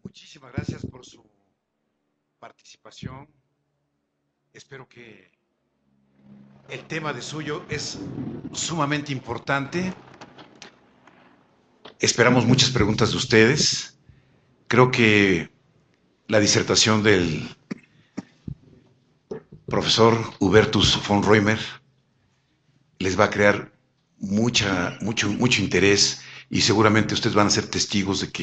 Muchísimas gracias por su participación. Espero que el tema de suyo es sumamente importante. Esperamos muchas preguntas de ustedes. Creo que la disertación del profesor Hubertus von Römer les va a crear mucho interés y seguramente ustedes van a ser testigos de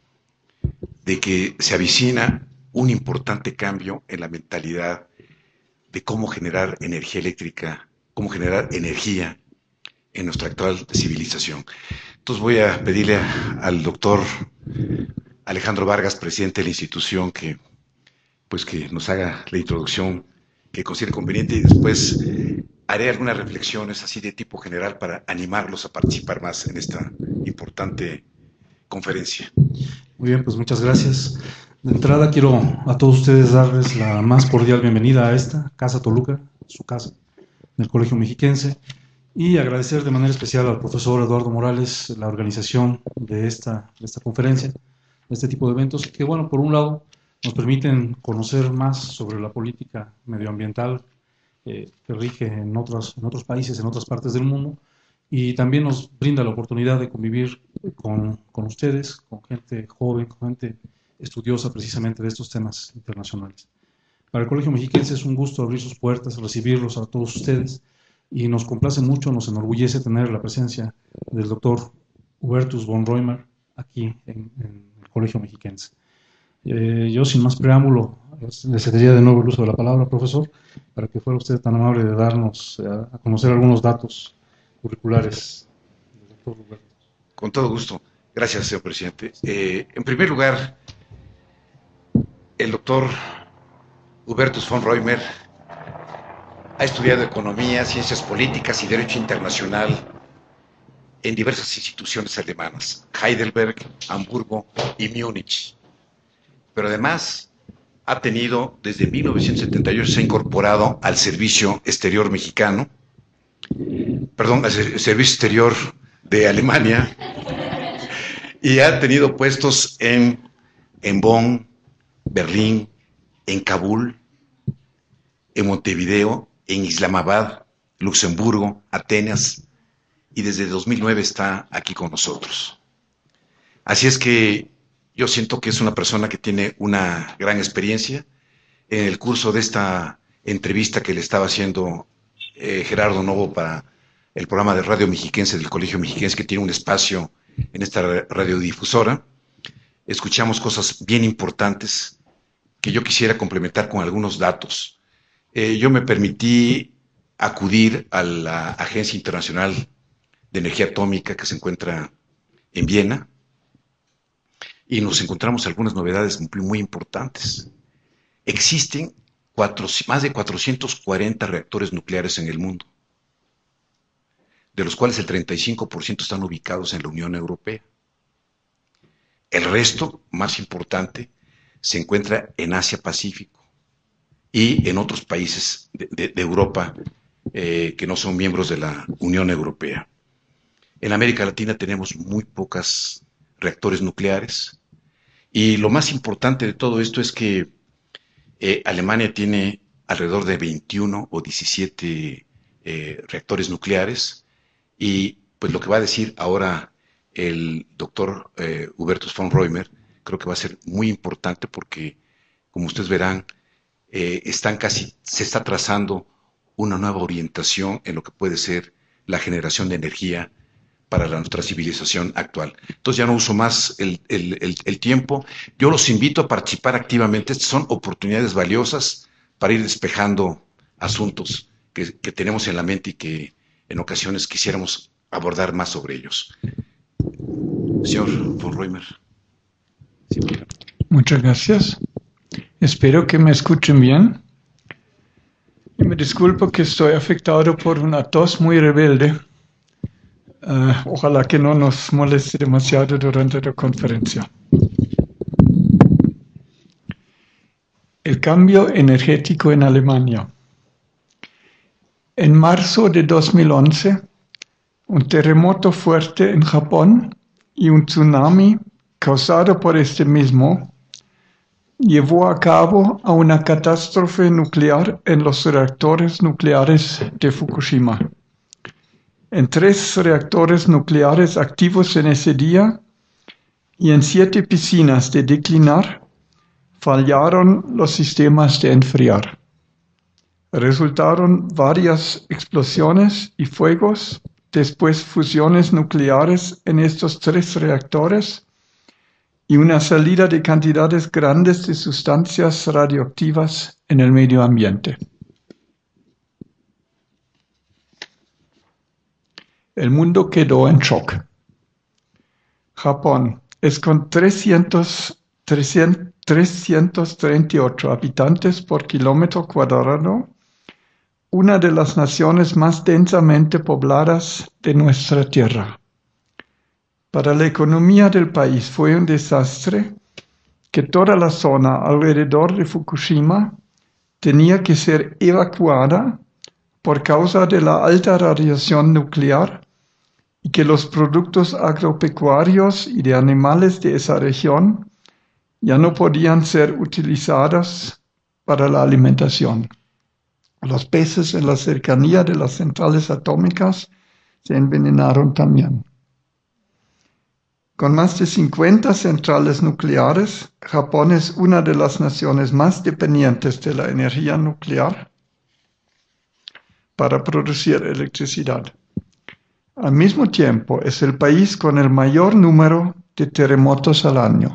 que se avicina un importante cambio en la mentalidad de cómo generar energía eléctrica, cómo generar energía en nuestra actual civilización. Entonces voy a pedirle al doctor Alejandro Vargas, presidente de la institución, que nos haga la introducción que considere conveniente y después haré algunas reflexiones así de tipo general para animarlos a participar más en esta importante conferencia. Muy bien, pues muchas gracias. De entrada quiero a todos ustedes darles la más cordial bienvenida a esta Casa Toluca, su casa, del Colegio Mexiquense, y agradecer de manera especial al profesor Eduardo Morales la organización de esta conferencia, de este tipo de eventos, que bueno, por un lado nos permiten conocer más sobre la política medioambiental que rige en otros países, en otras partes del mundo, y también nos brinda la oportunidad de convivir con ustedes, con gente joven, con gente estudiosa precisamente de estos temas internacionales. Para el Colegio Mexiquense es un gusto abrir sus puertas, recibirlos a todos ustedes, y nos complace mucho, nos enorgullece tener la presencia del doctor Hubertus von Römer aquí en el Colegio Mexiquense. Yo, sin más preámbulo, le cedería de nuevo el uso de la palabra, profesor, para que fuera usted tan amable de darnos a conocer algunos datos curriculares del doctor Hubertus. Con todo gusto. Gracias, señor presidente. En primer lugar, el doctor Hubertus von Römer ha estudiado economía, ciencias políticas y derecho internacional en diversas instituciones alemanas, Heidelberg, Hamburgo y Múnich. Pero además ha tenido, desde 1978, se ha incorporado al Servicio Exterior Mexicano, al Servicio Exterior de Alemania, y ha tenido puestos en Bonn, Berlín, en Kabul, en Montevideo, en Islamabad, Luxemburgo, Atenas, y desde 2009 está aquí con nosotros. Así es que yo siento que es una persona que tiene una gran experiencia. En el curso de esta entrevista que le estaba haciendo Gerardo Novo para el programa de Radio Mexiquense del Colegio Mexiquense, que tiene un espacio en esta radiodifusora, escuchamos cosas bien importantes que yo quisiera complementar con algunos datos. Yo me permití acudir a la Agencia Internacional de Energía Atómica que se encuentra en Viena, y nos encontramos algunas novedades muy importantes. Existen más de 440 reactores nucleares en el mundo, de los cuales el 35% están ubicados en la Unión Europea. El resto, más importante, se encuentra en Asia-Pacífico y en otros países de Europa que no son miembros de la Unión Europea. En América Latina tenemos muy pocos reactores nucleares. Y lo más importante de todo esto es que Alemania tiene alrededor de 21 o 17 reactores nucleares, y pues lo que va a decir ahora el doctor Hubertus von Römer creo que va a ser muy importante porque, como ustedes verán, se está trazando una nueva orientación en lo que puede ser la generación de energía para nuestra civilización actual. Entonces ya no uso más el tiempo. Yo los invito a participar activamente. Estas son oportunidades valiosas para ir despejando asuntos que tenemos en la mente y que en ocasiones quisiéramos abordar más sobre ellos. Señor von Römer. Sí. Muchas gracias. Espero que me escuchen bien. Y me disculpo que estoy afectado por una tos muy rebelde. Ojalá que no nos moleste demasiado durante la conferencia. El cambio energético en Alemania. En marzo de 2011, un terremoto fuerte en Japón y un tsunami causado por este mismo llevó a cabo a una catástrofe nuclear en los reactores nucleares de Fukushima. En 3 reactores nucleares activos en ese día y en 7 piscinas de declinar, fallaron los sistemas de enfriar. Resultaron varias explosiones y fuegos, después fusiones nucleares en estos 3 reactores y una salida de cantidades grandes de sustancias radioactivas en el medio ambiente. El mundo quedó en shock. Japón es con 338 habitantes por kilómetro cuadrado una de las naciones más densamente pobladas de nuestra tierra. Para la economía del país fue un desastre que toda la zona alrededor de Fukushima tenía que ser evacuada por causa de la alta radiación nuclear y que los productos agropecuarios y de animales de esa región ya no podían ser utilizados para la alimentación. Los peces en la cercanía de las centrales atómicas se envenenaron también. Con más de 50 centrales nucleares, Japón es una de las naciones más dependientes de la energía nuclear para producir electricidad. Al mismo tiempo, es el país con el mayor número de terremotos al año.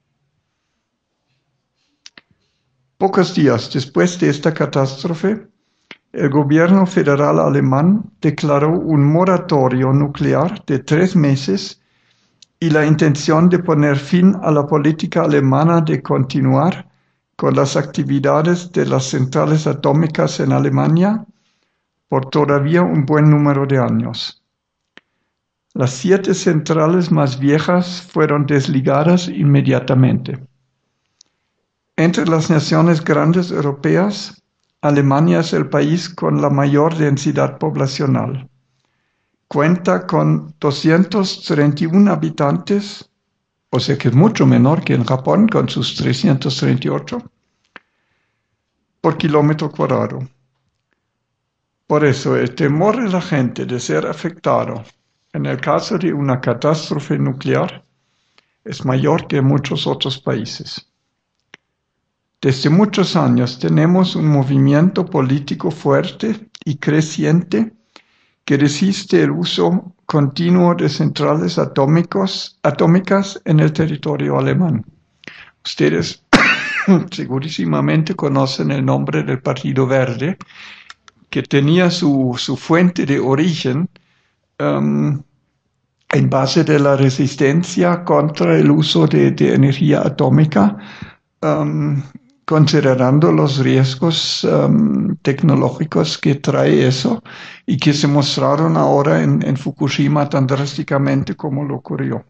Pocos días después de esta catástrofe, el gobierno federal alemán declaró un moratorio nuclear de 3 meses y la intención de poner fin a la política alemana de continuar con las actividades de las centrales atómicas en Alemania por todavía un buen número de años. Las 7 centrales más viejas fueron desligadas inmediatamente. Entre las naciones grandes europeas, Alemania es el país con la mayor densidad poblacional. Cuenta con 231 habitantes, o sea que es mucho menor que en Japón con sus 338, por kilómetro cuadrado. Por eso el temor de la gente de ser afectado en el caso de una catástrofe nuclear es mayor que en muchos otros países. Desde muchos años tenemos un movimiento político fuerte y creciente que resiste el uso continuo de centrales atómicas en el territorio alemán. Ustedes segurísimamente conocen el nombre del Partido Verde, que tenía su fuente de origen en base de la resistencia contra el uso de energía atómica, considerando los riesgos tecnológicos que trae eso y que se mostraron ahora en Fukushima tan drásticamente como lo ocurrió.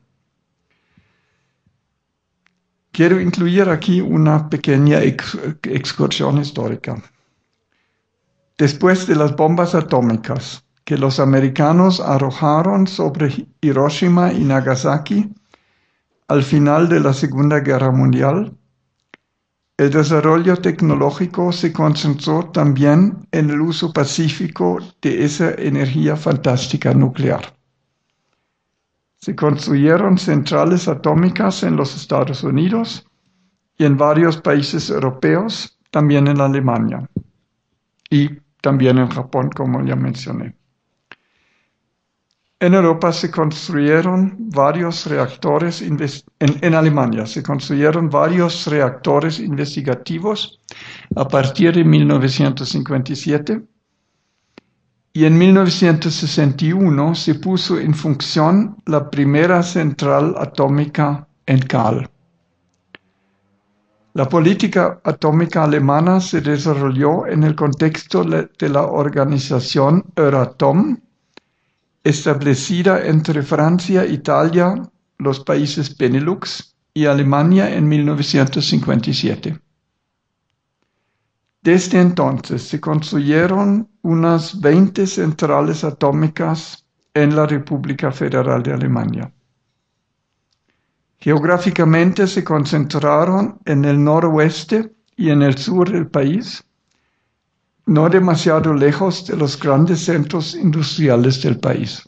Quiero incluir aquí una pequeña excursión histórica. Después de las bombas atómicas que los americanos arrojaron sobre Hiroshima y Nagasaki al final de la Segunda Guerra Mundial, el desarrollo tecnológico se concentró también en el uso pacífico de esa energía fantástica nuclear. Se construyeron centrales atómicas en los Estados Unidos y en varios países europeos, también en Alemania y también en Japón, como ya mencioné. En Europa se construyeron varios reactores, en Alemania se construyeron varios reactores investigativos a partir de 1957 y en 1961 se puso en función la primera central atómica en Kahl. La política atómica alemana se desarrolló en el contexto de la organización Euratom, establecida entre Francia, Italia, los países Benelux y Alemania en 1957. Desde entonces se construyeron unas 20 centrales atómicas en la República Federal de Alemania. Geográficamente se concentraron en el noroeste y en el sur del país, no demasiado lejos de los grandes centros industriales del país.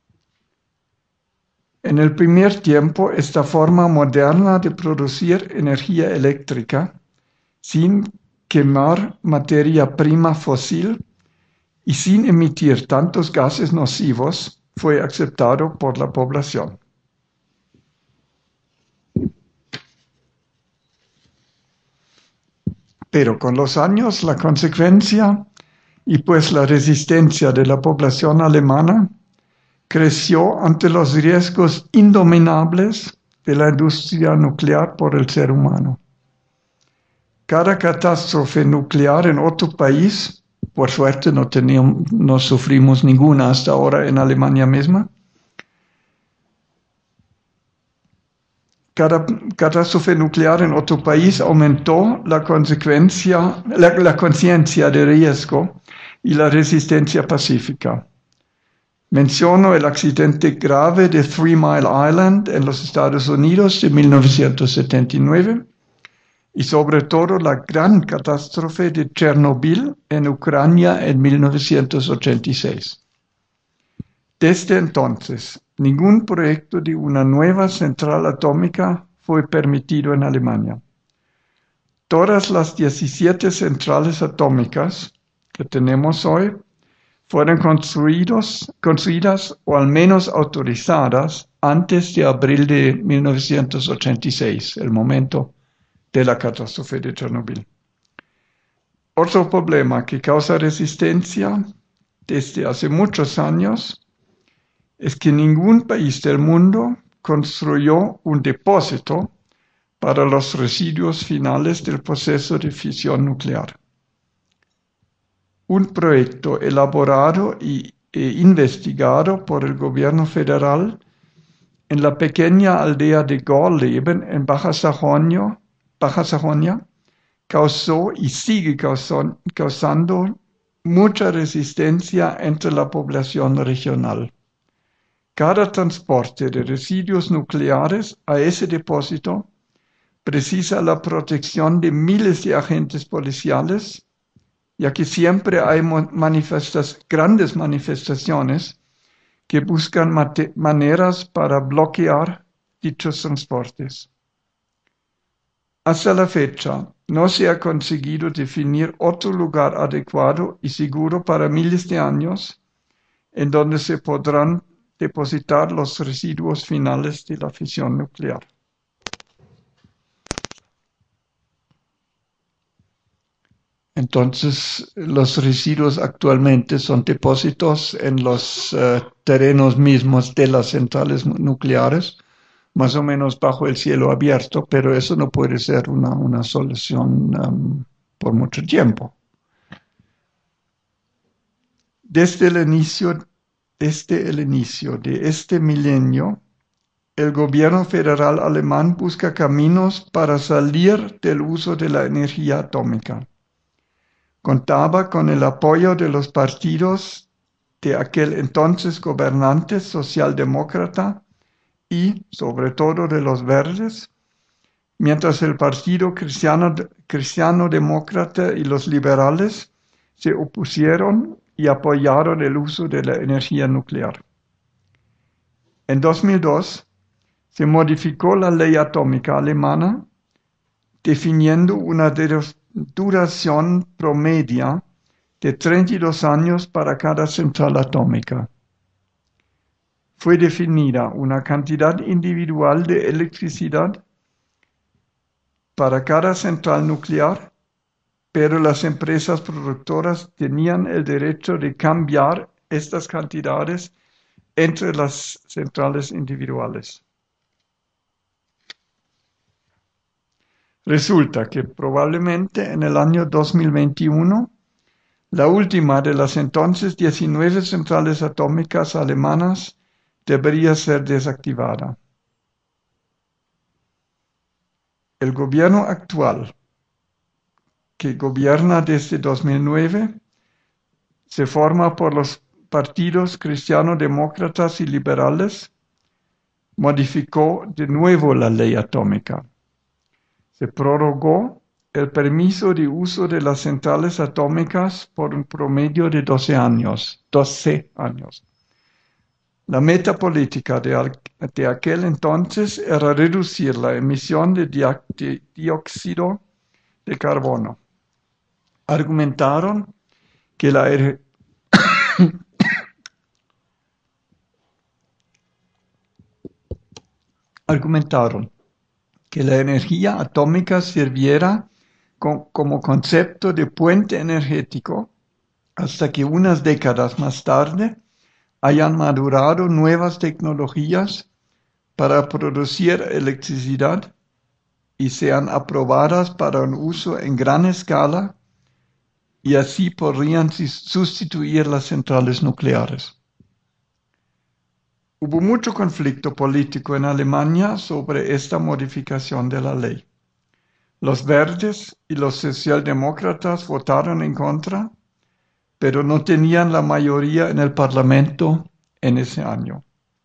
En el primer tiempo, esta forma moderna de producir energía eléctrica sin quemar materia prima fósil y sin emitir tantos gases nocivos fue aceptado por la población. Pero con los años la consecuencia y pues la resistencia de la población alemana creció ante los riesgos indominables de la industria nuclear por el ser humano. Cada catástrofe nuclear en otro país, por suerte no sufrimos ninguna hasta ahora en Alemania misma, cada catástrofe nuclear en otro país aumentó la conciencia de riesgo y la resistencia pacífica. Menciono el accidente grave de Three Mile Island en los Estados Unidos de 1979 y sobre todo la gran catástrofe de Chernobyl en Ucrania en 1986. Desde entonces, ningún proyecto de una nueva central atómica fue permitido en Alemania. Todas las 17 centrales atómicas que tenemos hoy fueron construidas o al menos autorizadas antes de abril de 1986, el momento de la catástrofe de Chernobyl. Otro problema que causa resistencia desde hace muchos años es que ningún país del mundo construyó un depósito para los residuos finales del proceso de fisión nuclear. Un proyecto elaborado e investigado por el gobierno federal en la pequeña aldea de Gorleben en Baja Sajonia causó y sigue causando mucha resistencia entre la población regional. Cada transporte de residuos nucleares a ese depósito precisa la protección de miles de agentes policiales, ya que siempre hay grandes manifestaciones que buscan maneras para bloquear dichos transportes. Hasta la fecha, no se ha conseguido definir otro lugar adecuado y seguro para miles de años en donde se podrán depositar los residuos finales de la fisión nuclear. Entonces, los residuos actualmente son depósitos en los terrenos mismos de las centrales nucleares, más o menos bajo el cielo abierto, pero eso no puede ser una solución por mucho tiempo. Desde el inicio de este milenio, el gobierno federal alemán busca caminos para salir del uso de la energía atómica. Contaba con el apoyo de los partidos de aquel entonces gobernante socialdemócrata y, sobre todo, de los verdes, mientras el Partido Cristiano Demócrata y los liberales se opusieron y apoyaron el uso de la energía nuclear. En 2002 se modificó la ley atómica alemana, definiendo una duración promedia de 32 años para cada central atómica. Fue definida una cantidad individual de electricidad para cada central nuclear, pero las empresas productoras tenían el derecho de cambiar estas cantidades entre las centrales individuales. Resulta que probablemente en el año 2021, la última de las entonces 19 centrales atómicas alemanas debería ser desactivada. El gobierno actual, que gobierna desde 2009, se forma por los partidos cristiano-demócratas y liberales, modificó de nuevo la ley atómica. Se prorrogó el permiso de uso de las centrales atómicas por un promedio de 12 años. La meta política de aquel entonces era reducir la emisión de dióxido de carbono. Argumentaron que la energía atómica sirviera como concepto de puente energético hasta que unas décadas más tarde hayan madurado nuevas tecnologías para producir electricidad y sean aprobadas para un uso en gran escala y así podrían sustituir las centrales nucleares. Hubo mucho conflicto político en Alemania sobre esta modificación de la ley. Los verdes y los socialdemócratas votaron en contra, pero no tenían la mayoría en el Parlamento en ese año,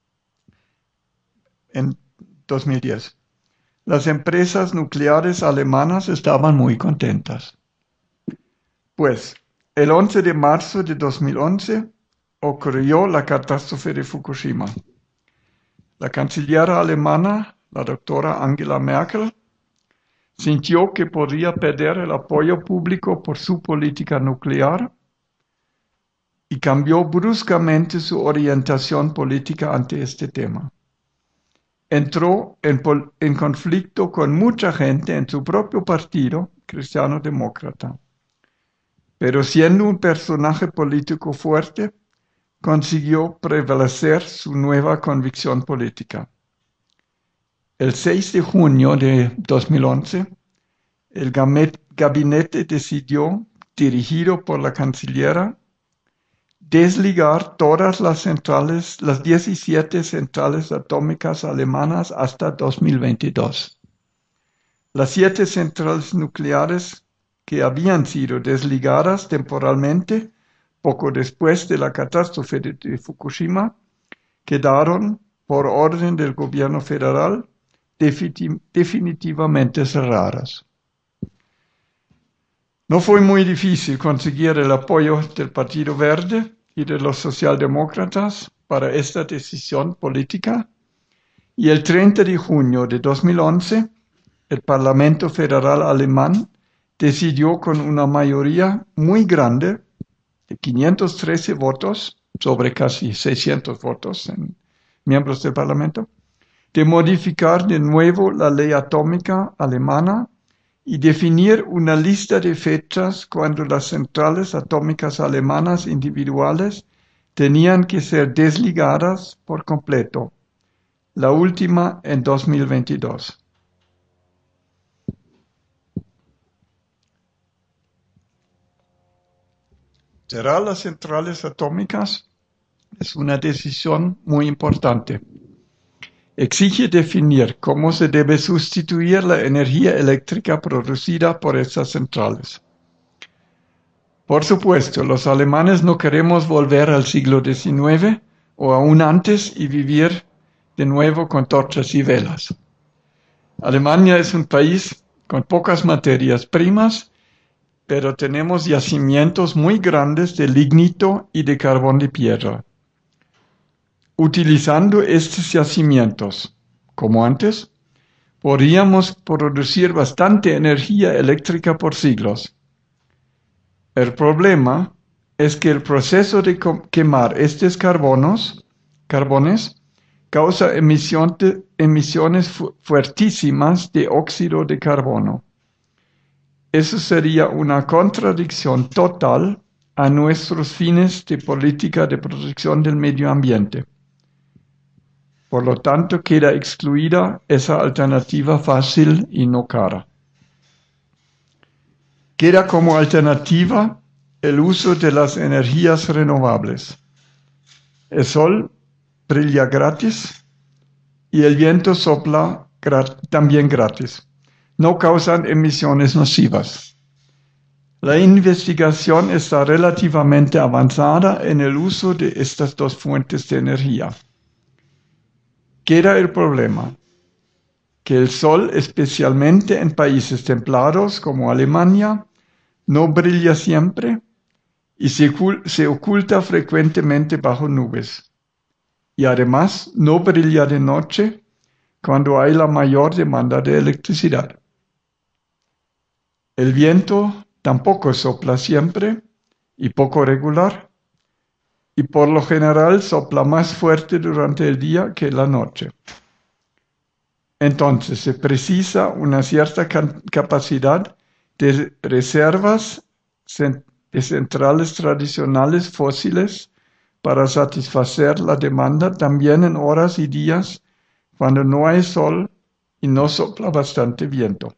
en 2010. Las empresas nucleares alemanas estaban muy contentas. Pues, el 11 de marzo de 2011 ocurrió la catástrofe de Fukushima. La canciller alemana, la doctora Angela Merkel, sintió que podría perder el apoyo público por su política nuclear y cambió bruscamente su orientación política ante este tema. Entró en conflicto con mucha gente en su propio partido, cristiano-demócrata, pero siendo un personaje político fuerte, consiguió prevalecer su nueva convicción política. El 6 de junio de 2011, el gabinete decidió, dirigido por la canciller, desligar todas las 17 centrales atómicas alemanas hasta 2022. Las 7 centrales nucleares que habían sido desligadas temporalmente poco después de la catástrofe de Fukushima quedaron, por orden del gobierno federal, definitivamente cerradas. No fue muy difícil conseguir el apoyo del Partido Verde y de los socialdemócratas para esta decisión política, y el 30 de junio de 2011, el Parlamento Federal alemán decidió con una mayoría muy grande, de 513 votos, sobre casi 600 votos en miembros del Parlamento, de modificar de nuevo la ley atómica alemana y definir una lista de fechas cuando las centrales atómicas alemanas individuales tenían que ser desligadas por completo, la última en 2022. Cerrar las centrales atómicas es una decisión muy importante. Exige definir cómo se debe sustituir la energía eléctrica producida por estas centrales. Por supuesto, los alemanes no queremos volver al siglo XIX o aún antes y vivir de nuevo con torchas y velas. Alemania es un país con pocas materias primas, pero tenemos yacimientos muy grandes de lignito y de carbón de piedra. Utilizando estos yacimientos, como antes, podríamos producir bastante energía eléctrica por siglos. El problema es que el proceso de quemar estos carbones causa emisiones fuertísimas de óxido de carbono. Eso sería una contradicción total a nuestros fines de política de protección del medio ambiente. Por lo tanto, queda excluida esa alternativa fácil y no cara. Queda como alternativa el uso de las energías renovables. El sol brilla gratis y el viento sopla también gratis. No causan emisiones nocivas. La investigación está relativamente avanzada en el uso de estas dos fuentes de energía. Queda el problema que el sol, especialmente en países templados como Alemania, no brilla siempre y se oculta frecuentemente bajo nubes. Y además no brilla de noche cuando hay la mayor demanda de electricidad. El viento tampoco sopla siempre y poco regular, y por lo general sopla más fuerte durante el día que la noche. Entonces se precisa una cierta capacidad de reservas de centrales tradicionales fósiles para satisfacer la demanda también en horas y días cuando no hay sol y no sopla bastante viento.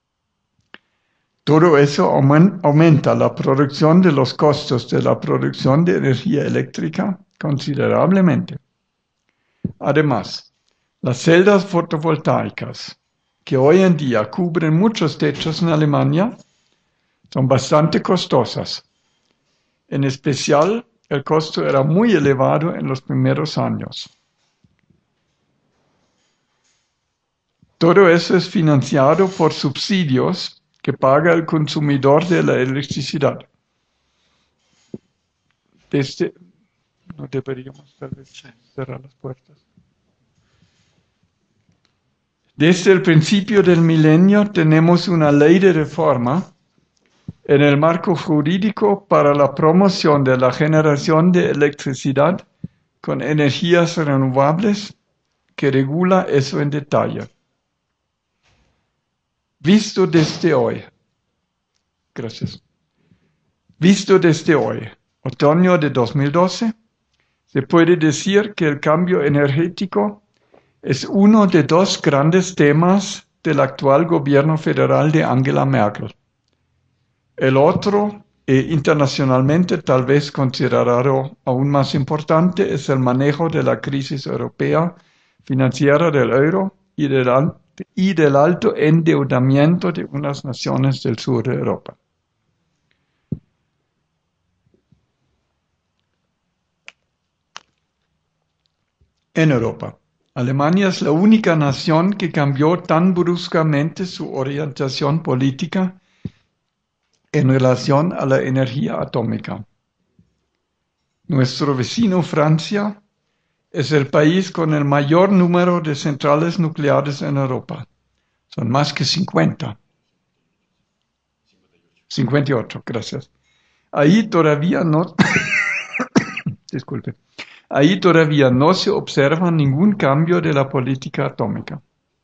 Todo eso aumenta la producción de los costos de la producción de energía eléctrica considerablemente. Además, las celdas fotovoltaicas, que hoy en día cubren muchos techos en Alemania, son bastante costosas. En especial, el costo era muy elevado en los primeros años. Todo eso es financiado por subsidios que paga el consumidor de la electricidad. No deberíamos tal vez cerrar las puertas. Desde el principio del milenio tenemos una ley de reforma en el marco jurídico para la promoción de la generación de electricidad con energías renovables que regula eso en detalle. Visto desde hoy, otoño de 2012, se puede decir que el cambio energético es uno de dos grandes temas del actual gobierno federal de Angela Merkel. El otro, e internacionalmente tal vez considerado aún más importante, es el manejo de la crisis europea financiera del euro y del alto endeudamiento de unas naciones del sur de Europa. En Europa, Alemania es la única nación que cambió tan bruscamente su orientación política en relación a la energía atómica. Nuestro vecino Francia es el país con el mayor número de centrales nucleares en Europa. Son más que 50. 58, gracias. Ahí todavía no se observa ningún cambio de la política atómica.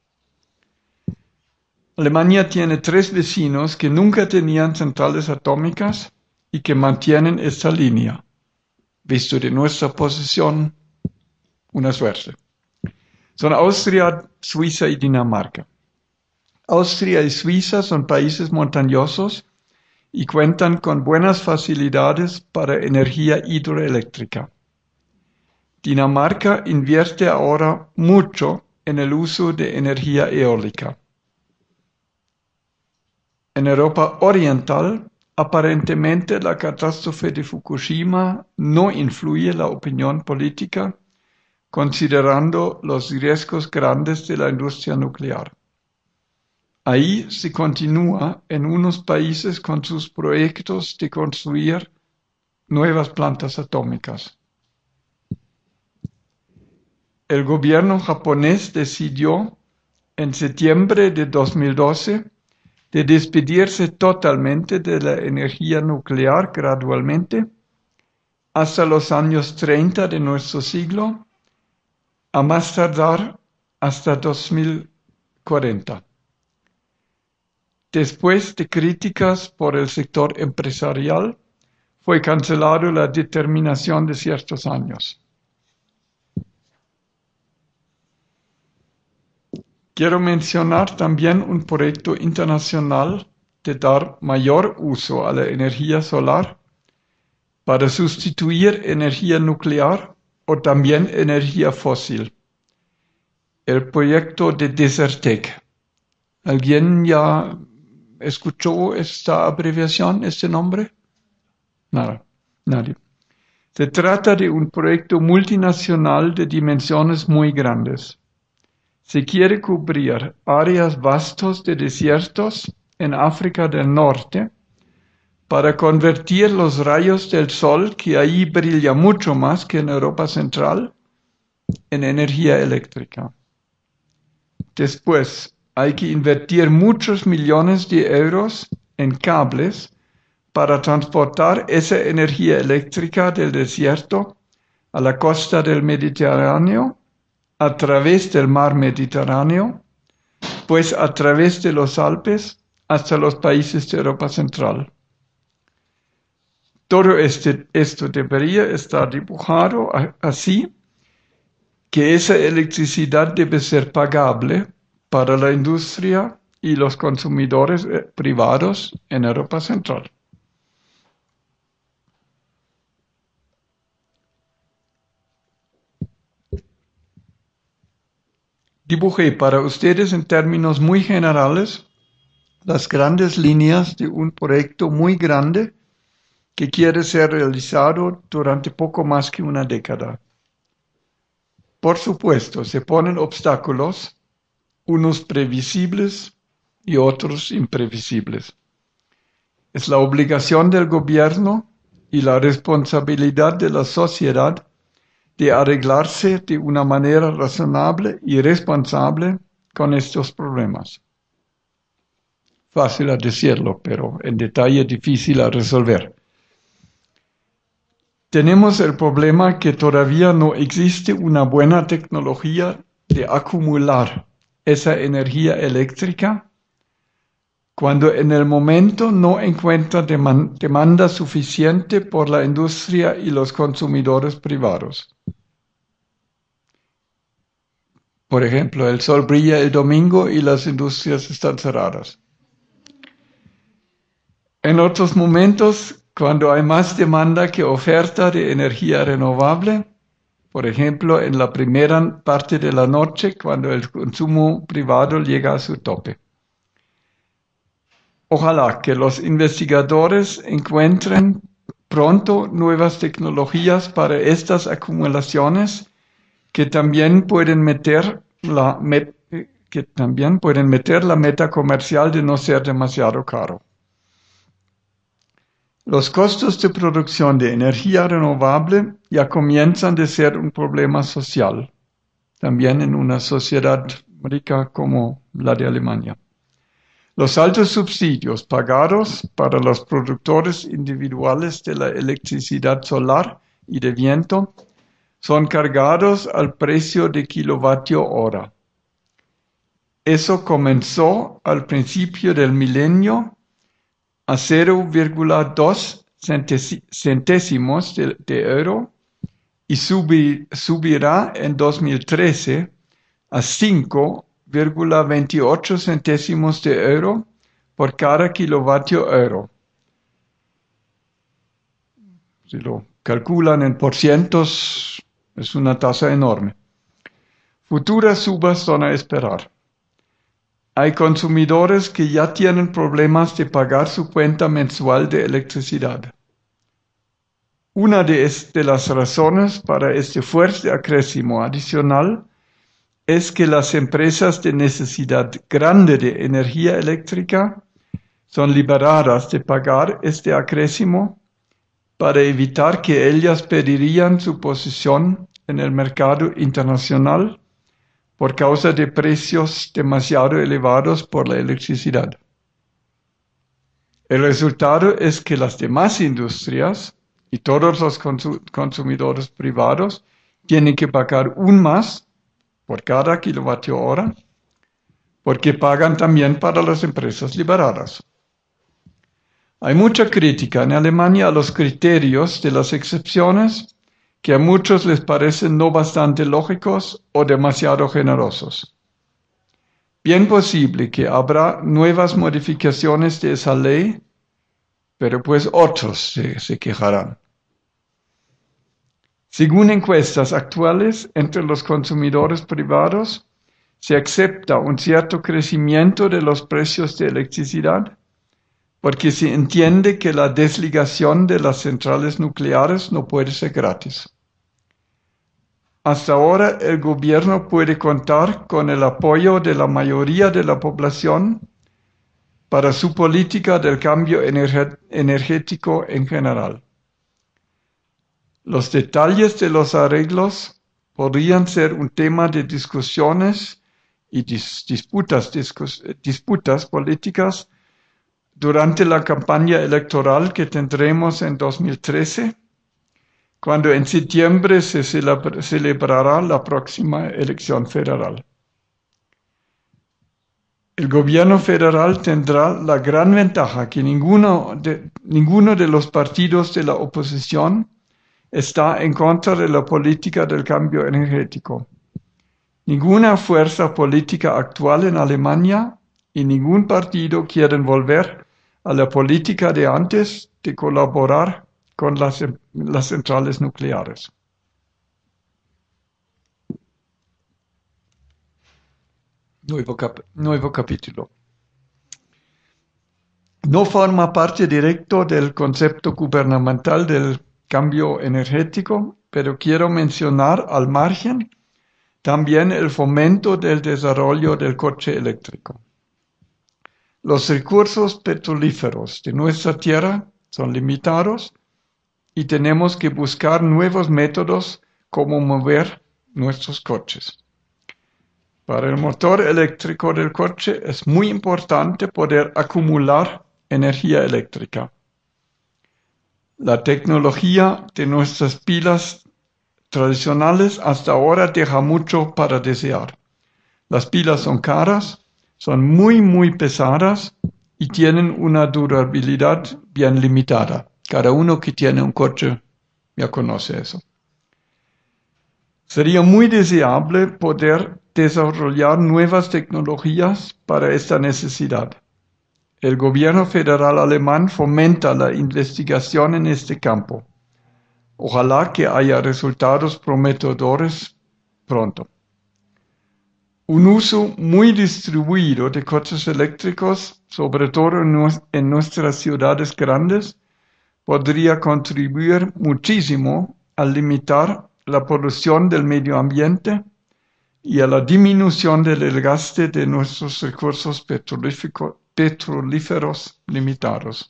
Alemania tiene 3 vecinos que nunca tenían centrales atómicas y que mantienen esta línea. Visto de nuestra posición, una suerte. Son Austria, Suiza y Dinamarca. Austria y Suiza son países montañosos y cuentan con buenas facilidades para energía hidroeléctrica. Dinamarca invierte ahora mucho en el uso de energía eólica. En Europa Oriental, aparentemente la catástrofe de Fukushima no influye la opinión política, considerando los riesgos grandes de la industria nuclear. Ahí se continúa en unos países con sus proyectos de construir nuevas plantas atómicas. El gobierno japonés decidió en septiembre de 2012 de despedirse totalmente de la energía nuclear gradualmente hasta los años 30 de nuestro siglo, a más tardar hasta 2040. Después de críticas por el sector empresarial, fue cancelada la determinación de ciertos años. Quiero mencionar también un proyecto internacional de dar mayor uso a la energía solar para sustituir energía nuclear o también energía fósil. El proyecto de Desertec. ¿Alguien ya escuchó esta abreviación, este nombre? Nada, nadie. Se trata de un proyecto multinacional de dimensiones muy grandes. se quiere cubrir áreas vastas de desiertos en África del Norte para convertir los rayos del sol, que ahí brilla mucho más que en Europa Central, en energía eléctrica. Después, hay que invertir muchos millones de euros en cables para transportar esa energía eléctrica del desierto a la costa del Mediterráneo, a través del mar Mediterráneo, pues a través de los Alpes hasta los países de Europa Central. Todo esto debería estar dibujado así, que esa electricidad debe ser pagable para la industria y los consumidores privados en Europa Central. Dibujé para ustedes en términos muy generales las grandes líneas de un proyecto muy grande que quiere ser realizado durante poco más que una década. Por supuesto, se ponen obstáculos, unos previsibles y otros imprevisibles. Es la obligación del gobierno y la responsabilidad de la sociedad de arreglarse de una manera razonable y responsable con estos problemas. Fácil a decirlo, pero en detalle difícil a resolver. Tenemos el problema que todavía no existe una buena tecnología de acumular esa energía eléctrica cuando en el momento no encuentra demanda suficiente por la industria y los consumidores privados. Por ejemplo, el sol brilla el domingo y las industrias están cerradas. En otros momentos, cuando hay más demanda que oferta de energía renovable, por ejemplo, en la primera parte de la noche, cuando el consumo privado llega a su tope. Ojalá que los investigadores encuentren pronto nuevas tecnologías para estas acumulaciones que también pueden meter la meta comercial de no ser demasiado caro. Los costos de producción de energía renovable ya comienzan a ser un problema social, también en una sociedad rica como la de Alemania. Los altos subsidios pagados para los productores individuales de la electricidad solar y de viento son cargados al precio de kilovatio hora. Eso comenzó al principio del milenio a 0,2 centésimos de euro y subirá en 2013 a 5,28 centésimos de euro por cada kilovatio hora. Si lo calculan en porcientos, es una tasa enorme. Futuras subas son a esperar. Hay consumidores que ya tienen problemas de pagar su cuenta mensual de electricidad. Una de las razones para este fuerte acréscimo adicional es que las empresas de necesidad grande de energía eléctrica son liberadas de pagar este acréscimo para evitar que ellas perderían su posición en el mercado internacional por causa de precios demasiado elevados por la electricidad. El resultado es que las demás industrias y todos los consumidores privados tienen que pagar un más por cada kilovatio hora, porque pagan también para las empresas liberadas. Hay mucha crítica en Alemania a los criterios de las excepciones que a muchos les parecen no bastante lógicos o demasiado generosos. Bien posible que habrá nuevas modificaciones de esa ley, pero pues otros se quejarán. Según encuestas actuales entre los consumidores privados, se acepta un cierto crecimiento de los precios de electricidad, porque se entiende que la desligación de las centrales nucleares no puede ser gratis. Hasta ahora el gobierno puede contar con el apoyo de la mayoría de la población para su política del cambio energético en general. Los detalles de los arreglos podrían ser un tema de discusiones y disputas políticas durante la campaña electoral que tendremos en 2013, cuando en septiembre se celebrará la próxima elección federal. El gobierno federal tendrá la gran ventaja que ninguno de los partidos de la oposición está en contra de la política del cambio energético. Ninguna fuerza política actual en Alemania y ningún partido quieren volver a la política de antes de colaborar con las centrales nucleares. Nuevo capítulo. No forma parte directo del concepto gubernamental del cambio energético, pero quiero mencionar al margen también el fomento del desarrollo del coche eléctrico. Los recursos petrolíferos de nuestra tierra son limitados y tenemos que buscar nuevos métodos como mover nuestros coches. Para el motor eléctrico del coche es muy importante poder acumular energía eléctrica. La tecnología de nuestras pilas tradicionales hasta ahora deja mucho para desear. Las pilas son caras, son muy pesadas y tienen una durabilidad bien limitada. Cada uno que tiene un coche ya conoce eso. Sería muy deseable poder desarrollar nuevas tecnologías para esta necesidad. El gobierno federal alemán fomenta la investigación en este campo. Ojalá que haya resultados prometedores pronto. Un uso muy distribuido de coches eléctricos, sobre todo en nuestras ciudades grandes, podría contribuir muchísimo a limitar la polución del medio ambiente y a la disminución del desgaste de nuestros recursos petrolíferos limitados.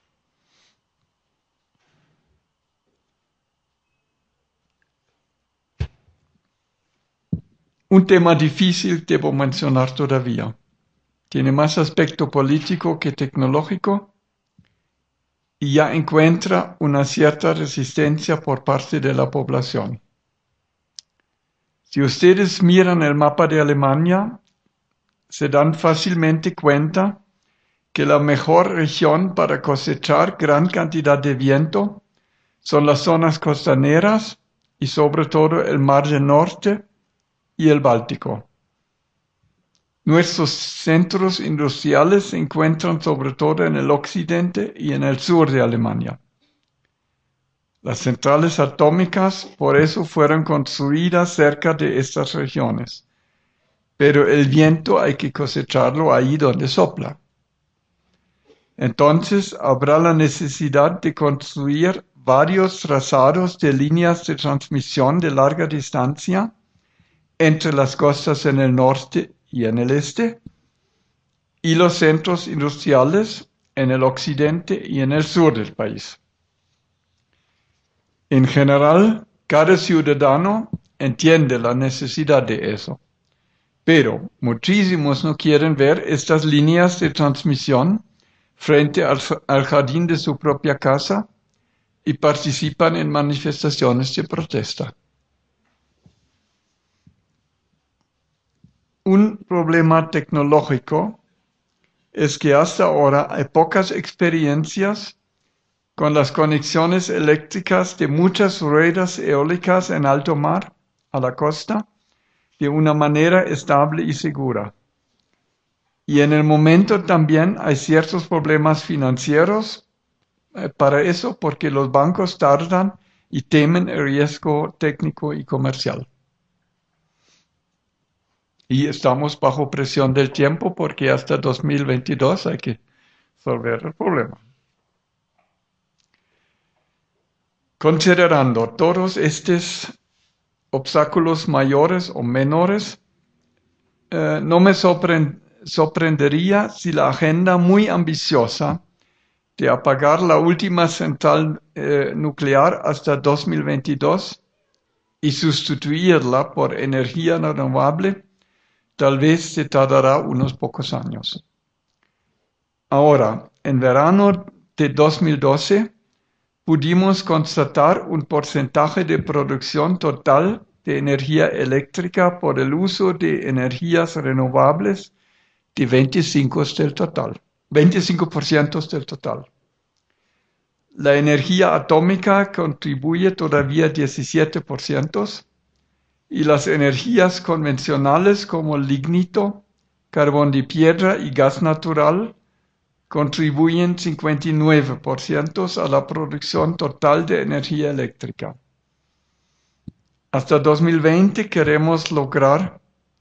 Un tema difícil debo mencionar todavía. Tiene más aspecto político que tecnológico y ya encuentra una cierta resistencia por parte de la población. Si ustedes miran el mapa de Alemania, se dan fácilmente cuenta que la mejor región para cosechar gran cantidad de viento son las zonas costaneras y sobre todo el Mar del Norte y el Báltico. Nuestros centros industriales se encuentran sobre todo en el occidente y en el sur de Alemania. Las centrales atómicas por eso fueron construidas cerca de estas regiones, pero el viento hay que cosecharlo ahí donde sopla. Entonces habrá la necesidad de construir varios trazados de líneas de transmisión de larga distancia entre las costas en el norte y en el este, y los centros industriales en el occidente y en el sur del país. En general, cada ciudadano entiende la necesidad de eso, pero muchísimos no quieren ver estas líneas de transmisión frente al jardín de su propia casa y participan en manifestaciones de protesta. Un problema tecnológico es que hasta ahora hay pocas experiencias con las conexiones eléctricas de muchas ruedas eólicas en alto mar a la costa de una manera estable y segura. Y en el momento también hay ciertos problemas financieros para eso porque los bancos tardan y temen el riesgo técnico y comercial. Y estamos bajo presión del tiempo porque hasta 2022 hay que resolver el problema. Considerando todos estos obstáculos mayores o menores. No me sorprendería si la agenda muy ambiciosa de apagar la última central nuclear hasta 2022 y sustituirla por energía renovable, tal vez se tardará unos pocos años. Ahora, en verano de 2012, pudimos constatar un porcentaje de producción total de energía eléctrica por el uso de energías renovables de 25% del total. La energía atómica contribuye todavía 17% y las energías convencionales como lignito, carbón de piedra y gas natural contribuyen 59% a la producción total de energía eléctrica. Hasta 2020 queremos lograr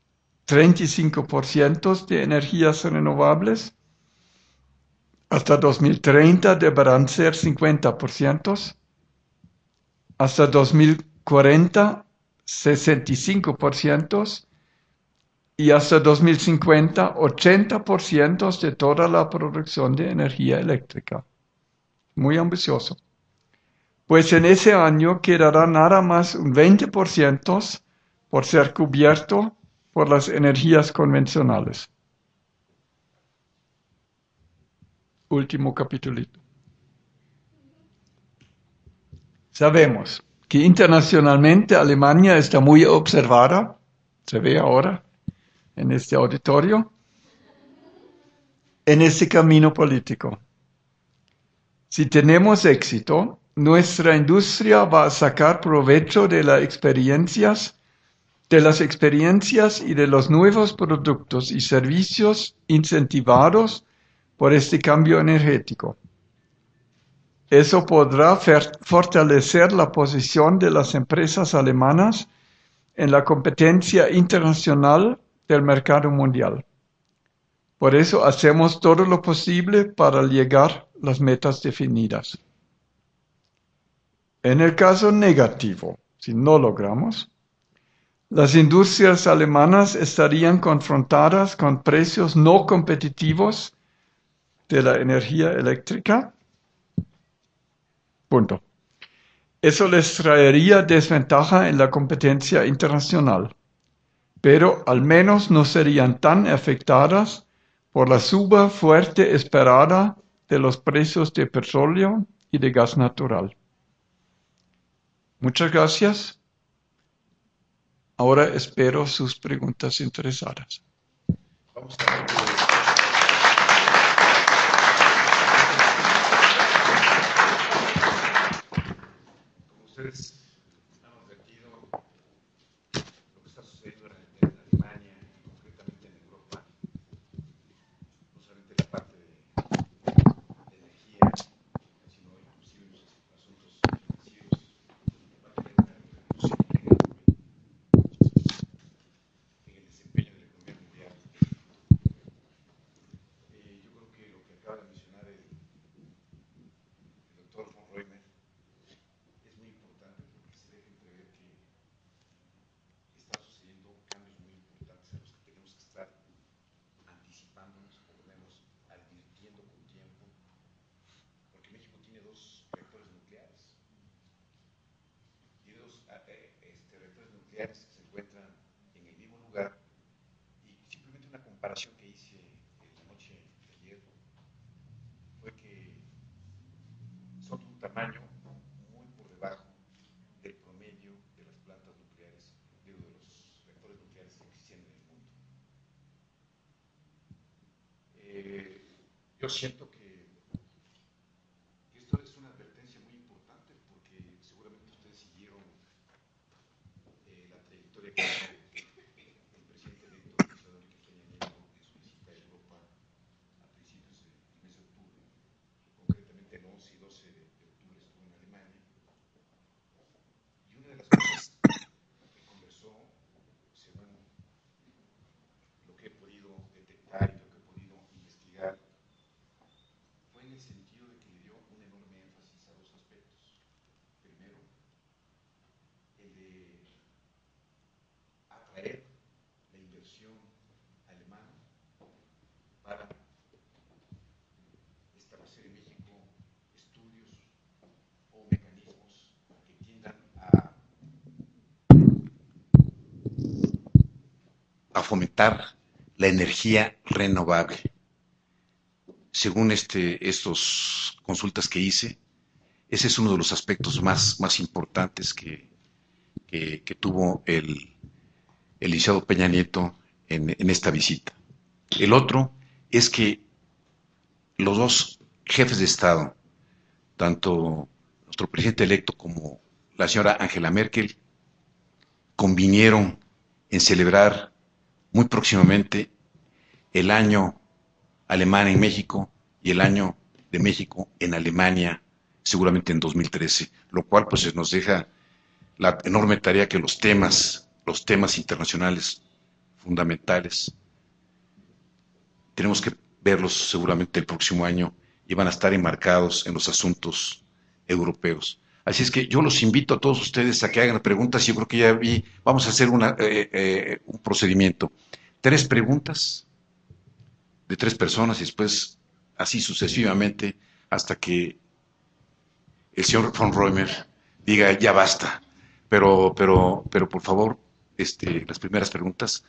35% de energías renovables. Hasta 2030 deberán ser 50%. Hasta 2040, 65%. Y hasta 2050, 80% de toda la producción de energía eléctrica. Muy ambicioso. Pues en ese año quedará nada más un 20% por ser cubierto por las energías convencionales. Último capitulito. Sabemos que internacionalmente Alemania está muy observada, se ve ahora en este auditorio, en este camino político. Si tenemos éxito, nuestra industria va a sacar provecho de las experiencias y de los nuevos productos y servicios incentivados por este cambio energético. Eso podrá fortalecer la posición de las empresas alemanas en la competencia internacional del mercado mundial. Por eso hacemos todo lo posible para llegar a las metas definidas. En el caso negativo, si no logramos, las industrias alemanas estarían confrontadas con precios no competitivos de la energía eléctrica. Punto. Eso les traería desventaja en la competencia internacional, pero al menos no serían tan afectadas por la suba fuerte esperada de los precios de petróleo y de gas natural. Muchas gracias. Ahora espero sus preguntas interesadas. Vamos a ver. Como ustedes han advertido, lo que está sucediendo en Alemania, concretamente en Europa, no solamente la parte de energía, sino inclusive los asuntos financieros, va a tener una repercusión inmediata en el desempeño de la economía mundial. Yo creo que lo que acaba de mencionar el doctor von Reumer es muy importante porque se deja entrever que están sucediendo cambios muy importantes a los que tenemos que estar anticipándonos, por lo menos advirtiendo con tiempo, porque México tiene dos reactores nucleares. Tiene dos reactores nucleares que se encuentran en el mismo lugar y simplemente una comparación que hice la noche de ayer fue que son de un tamaño muy por debajo del promedio de las plantas nucleares, de los reactores nucleares que existen en el mundo. Yo siento que esto es una advertencia muy importante porque seguramente ustedes siguieron la trayectoria que el presidente electo José Enrique Peña Nieto en su visita a Europa a principios del mes de octubre, concretamente el 11 y 12 de octubre estuvo en Alemania, y una de las cosas que conversó, según lo que he podido detectar y lo que he podido investigar, cooperación alemana para establecer en México estudios o mecanismos que tiendan a fomentar la energía renovable. Según estos consultas que hice, ese es uno de los aspectos más importantes que tuvo el licenciado Peña Nieto en esta visita. El otro es que los dos jefes de Estado, tanto nuestro presidente electo como la señora Angela Merkel, convinieron en celebrar muy próximamente el año alemán en México y el año de México en Alemania, seguramente en 2013, lo cual pues nos deja la enorme tarea que los temas internacionales fundamentales tenemos que verlos seguramente el próximo año y van a estar enmarcados en los asuntos europeos. Así es que yo los invito a todos ustedes a que hagan preguntas. Yo creo que ya vamos a hacer un procedimiento. 3 preguntas de 3 personas y después así sucesivamente hasta que el señor von Reumer diga ya basta. Pero por favor, las primeras preguntas.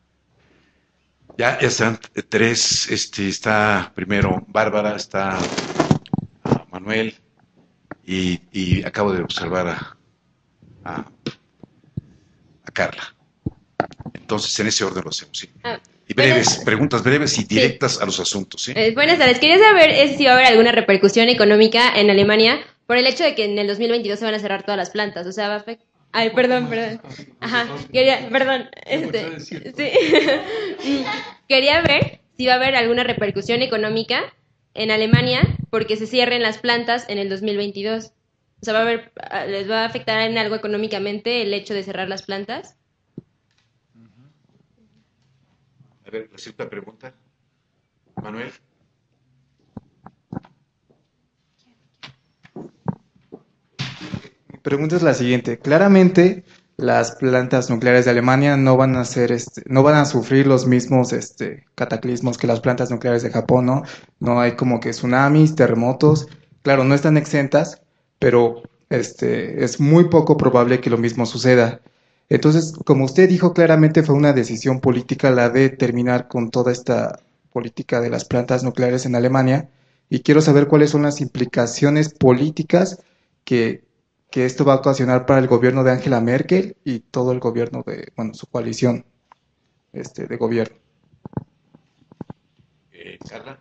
Ya están 3, está primero Bárbara, está Manuel y acabo de observar a Carla. Entonces, en ese orden lo hacemos, ¿sí? Y breves, preguntas breves y directas a los asuntos, ¿sí? Buenas tardes. Quería saber si va a haber alguna repercusión económica en Alemania por el hecho de que en el 2022 se van a cerrar todas las plantas. O sea, va a afectar... Ay, perdón. Ajá, perdón. Sí. Quería ver si va a haber alguna repercusión económica en Alemania porque se cierren las plantas en el 2022. O sea, ¿les va a afectar en algo económicamente el hecho de cerrar las plantas? A ver, la cierta pregunta. Manuel. Mi pregunta es la siguiente. Claramente, las plantas nucleares de Alemania no van a no van a sufrir los mismos cataclismos que las plantas nucleares de Japón, ¿no? No hay como que tsunamis, terremotos. Claro, no están exentas, pero es muy poco probable que lo mismo suceda. Entonces, como usted dijo, claramente fue una decisión política la de terminar con toda esta política de las plantas nucleares en Alemania, y quiero saber cuáles son las implicaciones políticas que esto va a ocasionar para el gobierno de Angela Merkel y todo el gobierno de, su coalición de gobierno. Carla.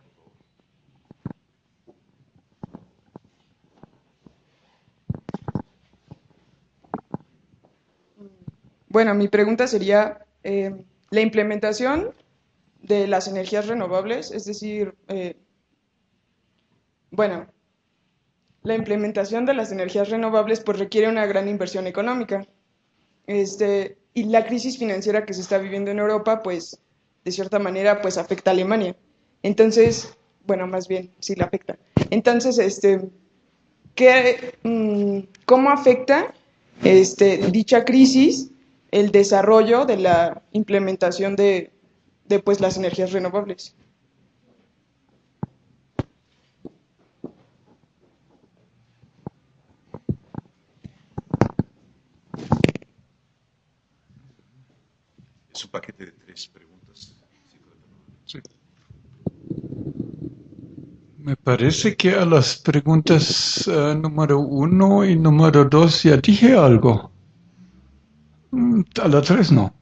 Bueno, mi pregunta sería la implementación de las energías renovables, es decir, la implementación de las energías renovables pues requiere una gran inversión económica. Y la crisis financiera que se está viviendo en Europa, pues, de cierta manera, pues afecta a Alemania. Entonces, más bien, sí la afecta. Entonces, ¿cómo afecta dicha crisis el desarrollo de la implementación de pues, las energías renovables? Es un paquete de 3 preguntas. Sí. Me parece que a las preguntas número 1 y número 2 ya dije algo. A la 3 no.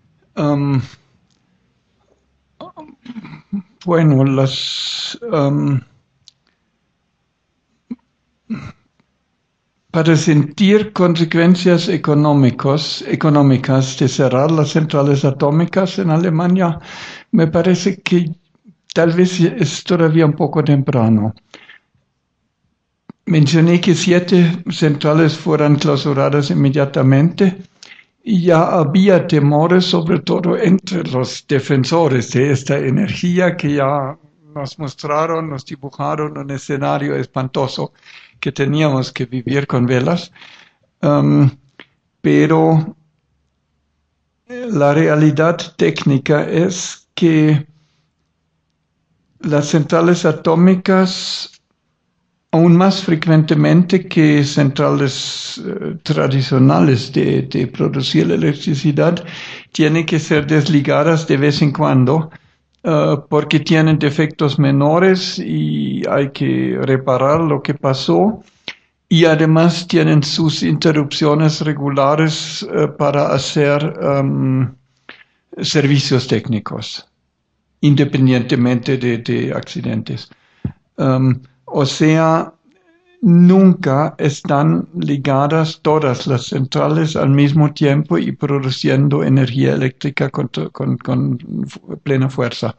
Para sentir consecuencias económicas de cerrar las centrales atómicas en Alemania, me parece que tal vez es todavía un poco temprano. Mencioné que 7 centrales fueran clausuradas inmediatamente y ya había temores, sobre todo entre los defensores de esta energía, que ya nos dibujaron un escenario espantoso que teníamos que vivir con velas. Pero la realidad técnica es que las centrales atómicas, aún más frecuentemente que centrales tradicionales de producir electricidad, tienen que ser desligadas de vez en cuando porque tienen defectos menores y hay que reparar lo que pasó. Y además tienen sus interrupciones regulares para hacer servicios técnicos, independientemente de accidentes. O sea, nunca están ligadas todas las centrales al mismo tiempo y produciendo energía eléctrica con plena fuerza.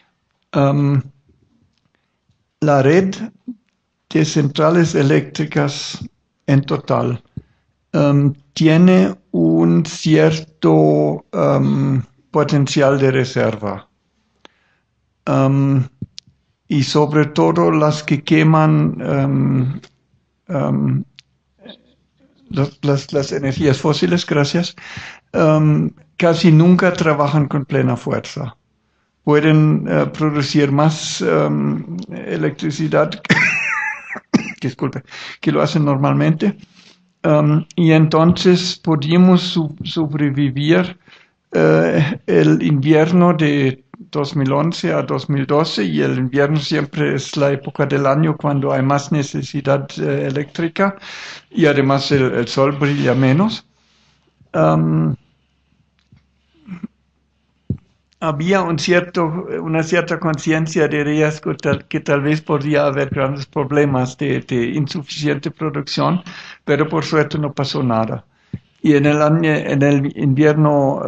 La red de centrales eléctricas en total tiene un cierto potencial de reserva. Y sobre todo las que queman las energías fósiles, gracias, casi nunca trabajan con plena fuerza. Pueden producir más electricidad disculpe, que lo hacen normalmente. Y entonces podíamos sobrevivir el invierno de 2011 a 2012 y el invierno siempre es la época del año cuando hay más necesidad eléctrica y además el sol brilla menos. Había una cierta conciencia de riesgo que tal vez podría haber grandes problemas de insuficiente producción, pero por suerte no pasó nada. Y en el invierno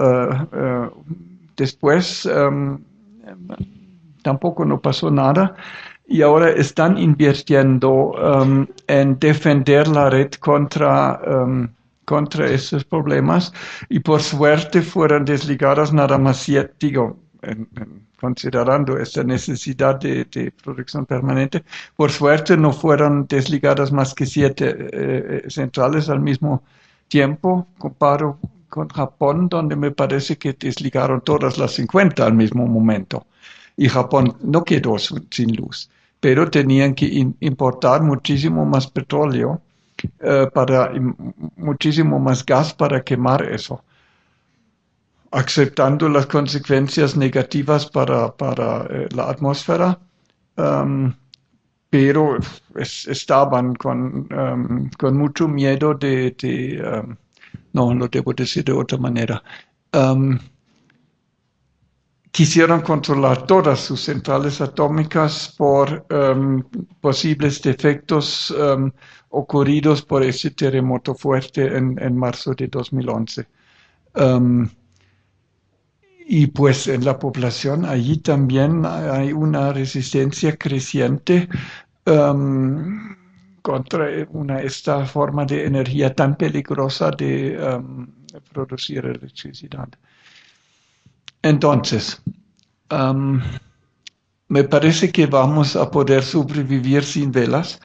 después tampoco no pasó nada. Y ahora están invirtiendo en defender la red contra estos problemas y por suerte fueron desligadas nada más, considerando esta necesidad de producción permanente, por suerte no fueron desligadas más que 7 centrales al mismo tiempo, comparo con Japón, donde me parece que desligaron todas las 50 al mismo momento. Y Japón no quedó sin luz, pero tenían que importar muchísimo más petróleo muchísimo más gas para quemar eso, aceptando las consecuencias negativas para la atmósfera, pero estaban con mucho miedo no lo debo decir de otra manera, quisieron controlar todas sus centrales atómicas por posibles defectos ocurridos por ese terremoto fuerte en marzo de 2011. Y pues en la población allí también hay una resistencia creciente contra esta forma de energía tan peligrosa de producir electricidad. Entonces, me parece que vamos a poder sobrevivir sin velas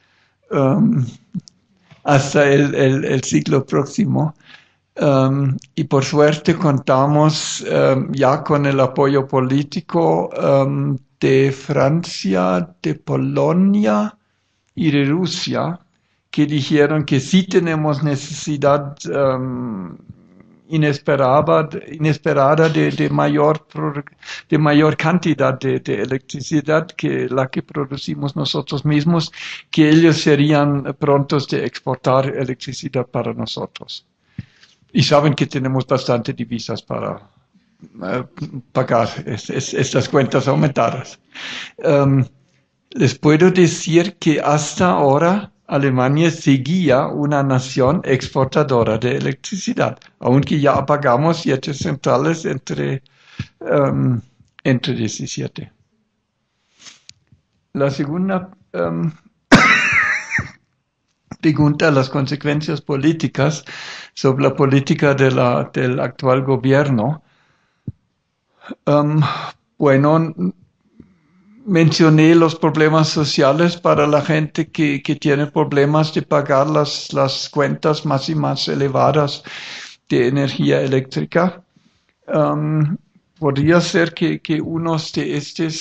hasta el siglo próximo. Y por suerte contamos ya con el apoyo político de Francia, de Polonia y de Rusia, que dijeron que sí tenemos necesidad inesperada de mayor cantidad de electricidad que la que producimos nosotros mismos, que ellos serían prontos de exportar electricidad para nosotros. Y saben que tenemos bastante divisas para pagar estas cuentas aumentadas. Les puedo decir que hasta ahora Alemania seguía una nación exportadora de electricidad, aunque ya apagamos 7 centrales entre 17. La segunda pregunta, las consecuencias políticas sobre la política del actual gobierno. Bueno, mencioné los problemas sociales para la gente que tiene problemas de pagar las cuentas más y más elevadas de energía eléctrica. podría ser que unos de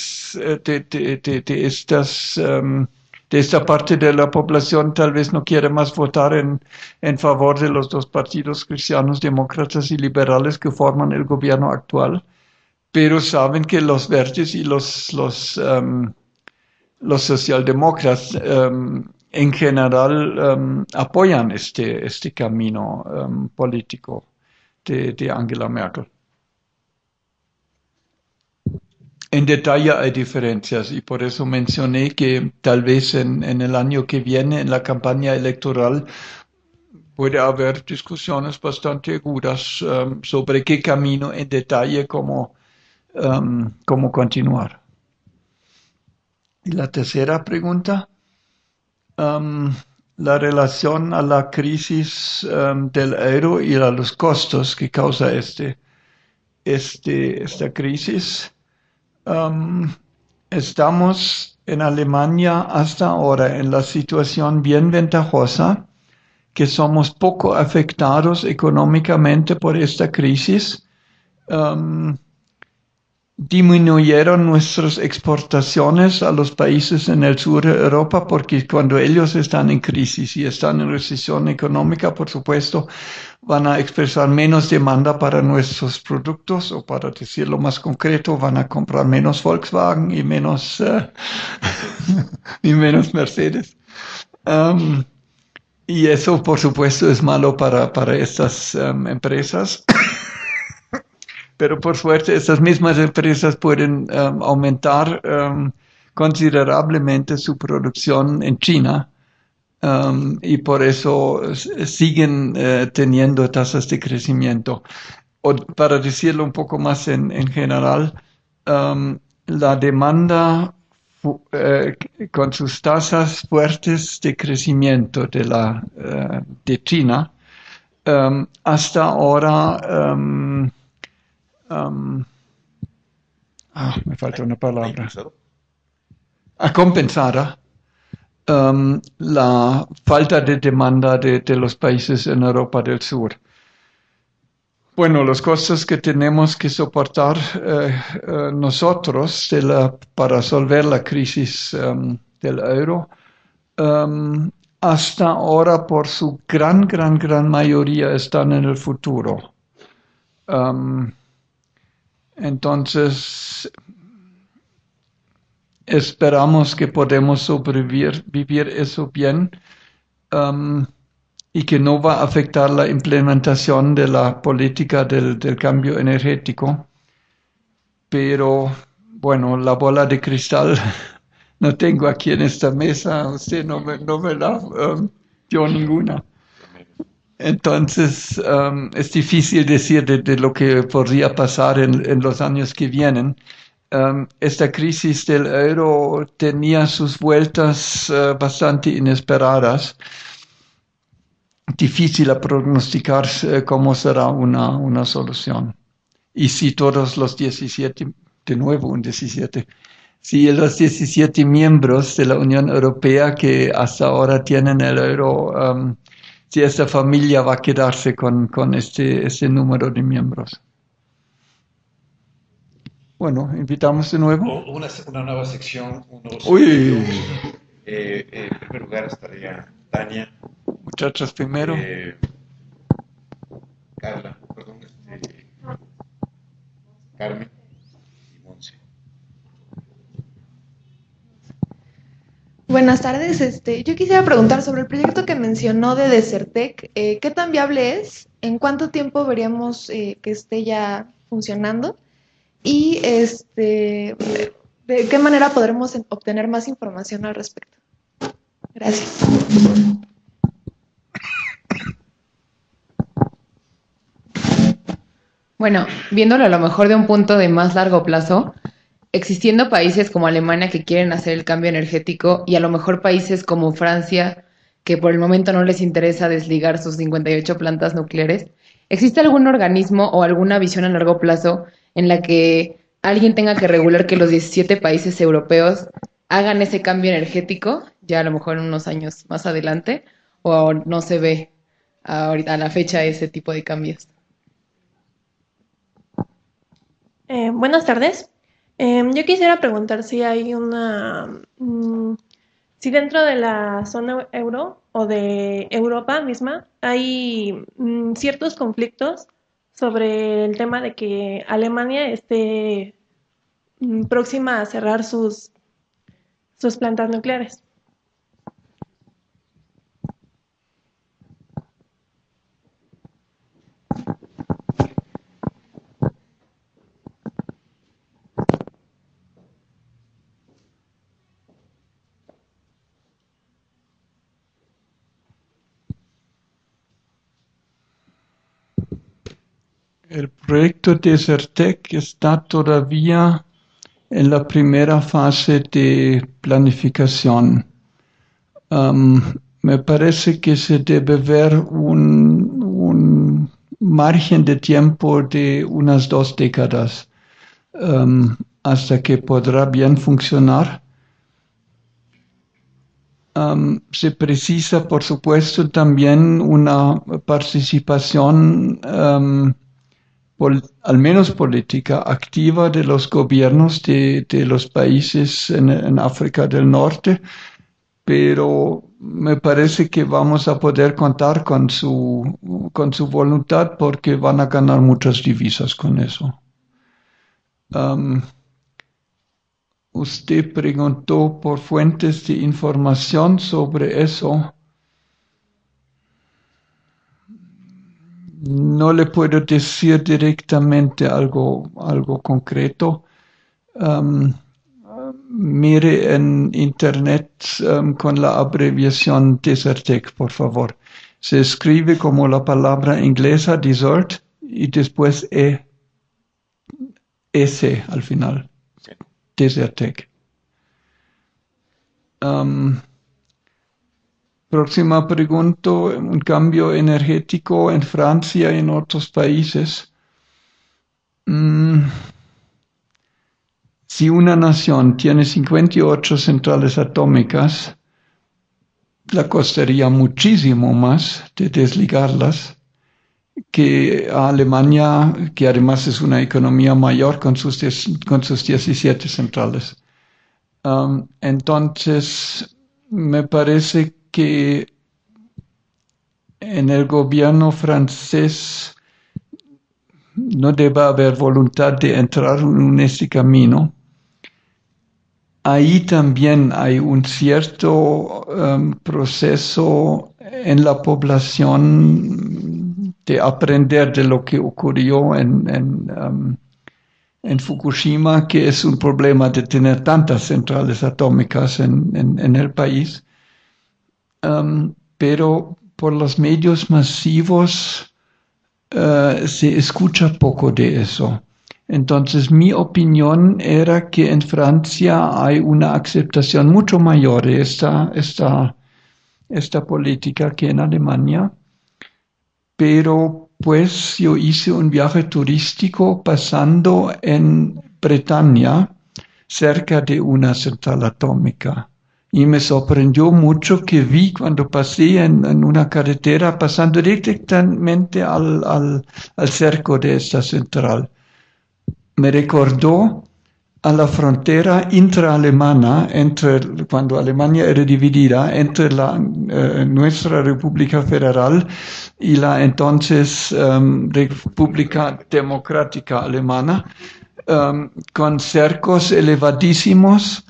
de esta parte de la población tal vez no quiere más votar en favor de los dos partidos cristianos, demócratas y liberales que forman el gobierno actual, pero saben que los verdes y los socialdemócratas en general apoyan este camino político de Angela Merkel. En detalle hay diferencias y por eso mencioné que tal vez en el año que viene, en la campaña electoral, puede haber discusiones bastante agudas sobre qué camino en detalle, cómo continuar. Y la tercera pregunta, la relación a la crisis del euro y a los costos que causa esta crisis. Estamos en Alemania hasta ahora en la situación bien ventajosa, que somos poco afectados económicamente por esta crisis. Disminuyeron nuestras exportaciones a los países en el sur de Europa porque cuando ellos están en crisis y están en recesión económica, por supuesto, van a expresar menos demanda para nuestros productos, o para decirlo más concreto, van a comprar menos Volkswagen y menos Mercedes. Y eso, por supuesto, es malo para estas empresas. Pero por suerte, estas mismas empresas pueden aumentar considerablemente su producción en China. Y por eso siguen teniendo tasas de crecimiento. O para decirlo un poco más en general, la demanda con sus tasas fuertes de crecimiento de China, hasta ahora, me falta una palabra. Compensada la falta de demanda de los países en Europa del Sur. Bueno, los costos que tenemos que soportar nosotros para resolver la crisis del euro, hasta ahora por su gran mayoría están en el futuro. Entonces, esperamos que podemos sobrevivir eso bien y que no va a afectar la implementación de la política del cambio energético. Pero, bueno, la bola de cristal no tengo aquí en esta mesa, usted no me da yo ninguna. Entonces, es difícil decir de lo que podría pasar en los años que vienen. Esta crisis del euro tenía sus vueltas bastante inesperadas. Difícil a prognosticar cómo será una solución. Y si todos los 17, de nuevo un 17, si los 17 miembros de la Unión Europea que hasta ahora tienen el euro, si esta familia va a quedarse con este número de miembros. Bueno, invitamos de nuevo. Una nueva sección, un nuevo Uy. En primer lugar estaría Tania. Muchachos primero. Carla, perdón, Carmen y Monse. Buenas tardes. Yo quisiera preguntar sobre el proyecto que mencionó de Desertec. ¿Qué tan viable es? ¿En cuánto tiempo veríamos que esté ya funcionando? Y ¿de qué manera podremos obtener más información al respecto? Gracias. Bueno, viéndolo a lo mejor de un punto de más largo plazo, existiendo países como Alemania que quieren hacer el cambio energético y a lo mejor países como Francia que por el momento no les interesa desligar sus 58 plantas nucleares, ¿existe algún organismo o alguna visión a largo plazo en la que alguien tenga que regular que los 17 países europeos hagan ese cambio energético, ya a lo mejor en unos años más adelante, o no se ve ahorita a la fecha ese tipo de cambios? Buenas tardes. Yo quisiera preguntar si hay si dentro de la zona euro o de Europa misma hay ciertos conflictos sobre el tema de que Alemania esté próxima a cerrar sus plantas nucleares. El proyecto Desertec está todavía en la primera fase de planificación. Me parece que se debe ver un margen de tiempo de unas 2 décadas hasta que podrá bien funcionar. Se precisa, por supuesto, también una participación al menos política activa de los gobiernos de los países en África del Norte, pero me parece que vamos a poder contar con su voluntad porque van a ganar muchas divisas con eso. Usted preguntó por fuentes de información sobre eso. No le puedo decir directamente algo concreto. Mire en internet con la abreviación Desertec, por favor. Se escribe como la palabra inglesa desert y después S al final. Desertec. Próxima pregunta, un cambio energético en Francia y en otros países. Si una nación tiene 58 centrales atómicas, le costaría muchísimo más de desligarlas que a Alemania, que además es una economía mayor con sus 17 centrales. Entonces, me parece que en el gobierno francés no debe haber voluntad de entrar en este camino. Ahí también hay un cierto proceso en la población de aprender de lo que ocurrió en Fukushima, que es un problema de tener tantas centrales atómicas en el país. Pero por los medios masivos se escucha poco de eso. Entonces mi opinión era que en Francia hay una aceptación mucho mayor de esta política que en Alemania, pero pues yo hice un viaje turístico pasando en Bretaña cerca de una central atómica. Y me sorprendió mucho que vi cuando pasé en una carretera pasando directamente al cerco de esta central. Me recordó a la frontera intraalemana cuando Alemania era dividida entre nuestra República Federal y la entonces República Democrática Alemana, con cercos elevadísimos.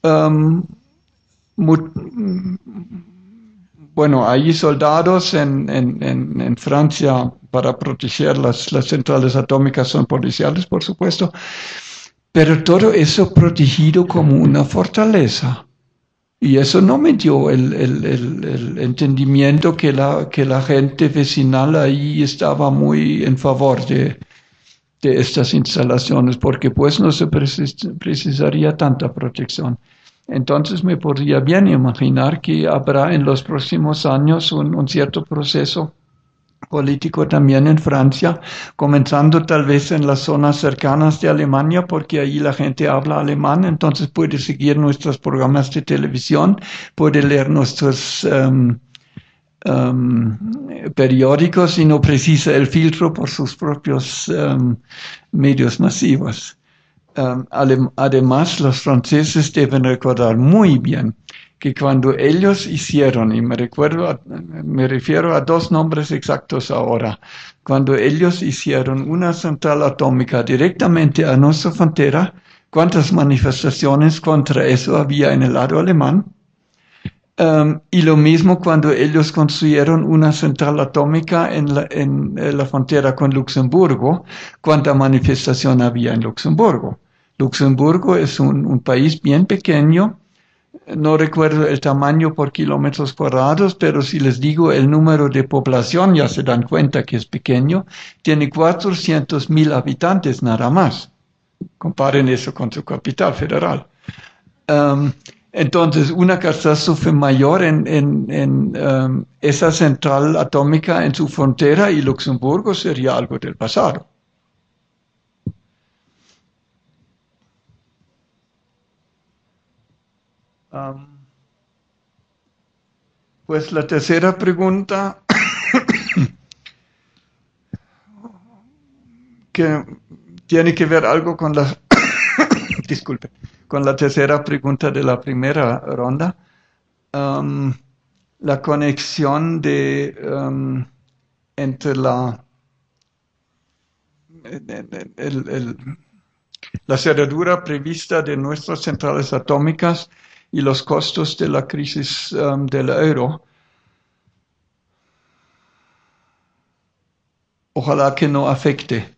Bueno, hay soldados en Francia para proteger las centrales atómicas, son policiales, por supuesto, pero todo eso protegido como una fortaleza. Y eso no me dio el entendimiento que la gente vecinal ahí estaba muy en favor de estas instalaciones, porque pues no se precisaría tanta protección. Entonces me podría bien imaginar que habrá en los próximos años un cierto proceso político también en Francia, comenzando tal vez en las zonas cercanas de Alemania, porque ahí la gente habla alemán, entonces puede seguir nuestros programas de televisión, puede leer nuestros periódicos y no precisa el filtro por sus propios medios masivos. Además, los franceses deben recordar muy bien que cuando ellos hicieron, y me refiero a dos nombres exactos ahora, cuando ellos hicieron una central atómica directamente a nuestra frontera, ¿cuántas manifestaciones contra eso había en el lado alemán? Y lo mismo cuando ellos construyeron una central atómica en la frontera con Luxemburgo, ¿cuánta manifestación había en Luxemburgo? Luxemburgo es un país bien pequeño, no recuerdo el tamaño por kilómetros cuadrados, pero si les digo el número de población ya se dan cuenta que es pequeño, tiene 400.000 habitantes nada más. Comparen eso con su capital federal. Entonces, una catástrofe mayor en esa central atómica en su frontera y Luxemburgo sería algo del pasado. Pues la tercera pregunta, que tiene que ver algo con la, disculpe, con la tercera pregunta de la primera ronda, la conexión entre la cerradura prevista de nuestras centrales atómicas y los costos de la crisis del euro. Ojalá que no afecte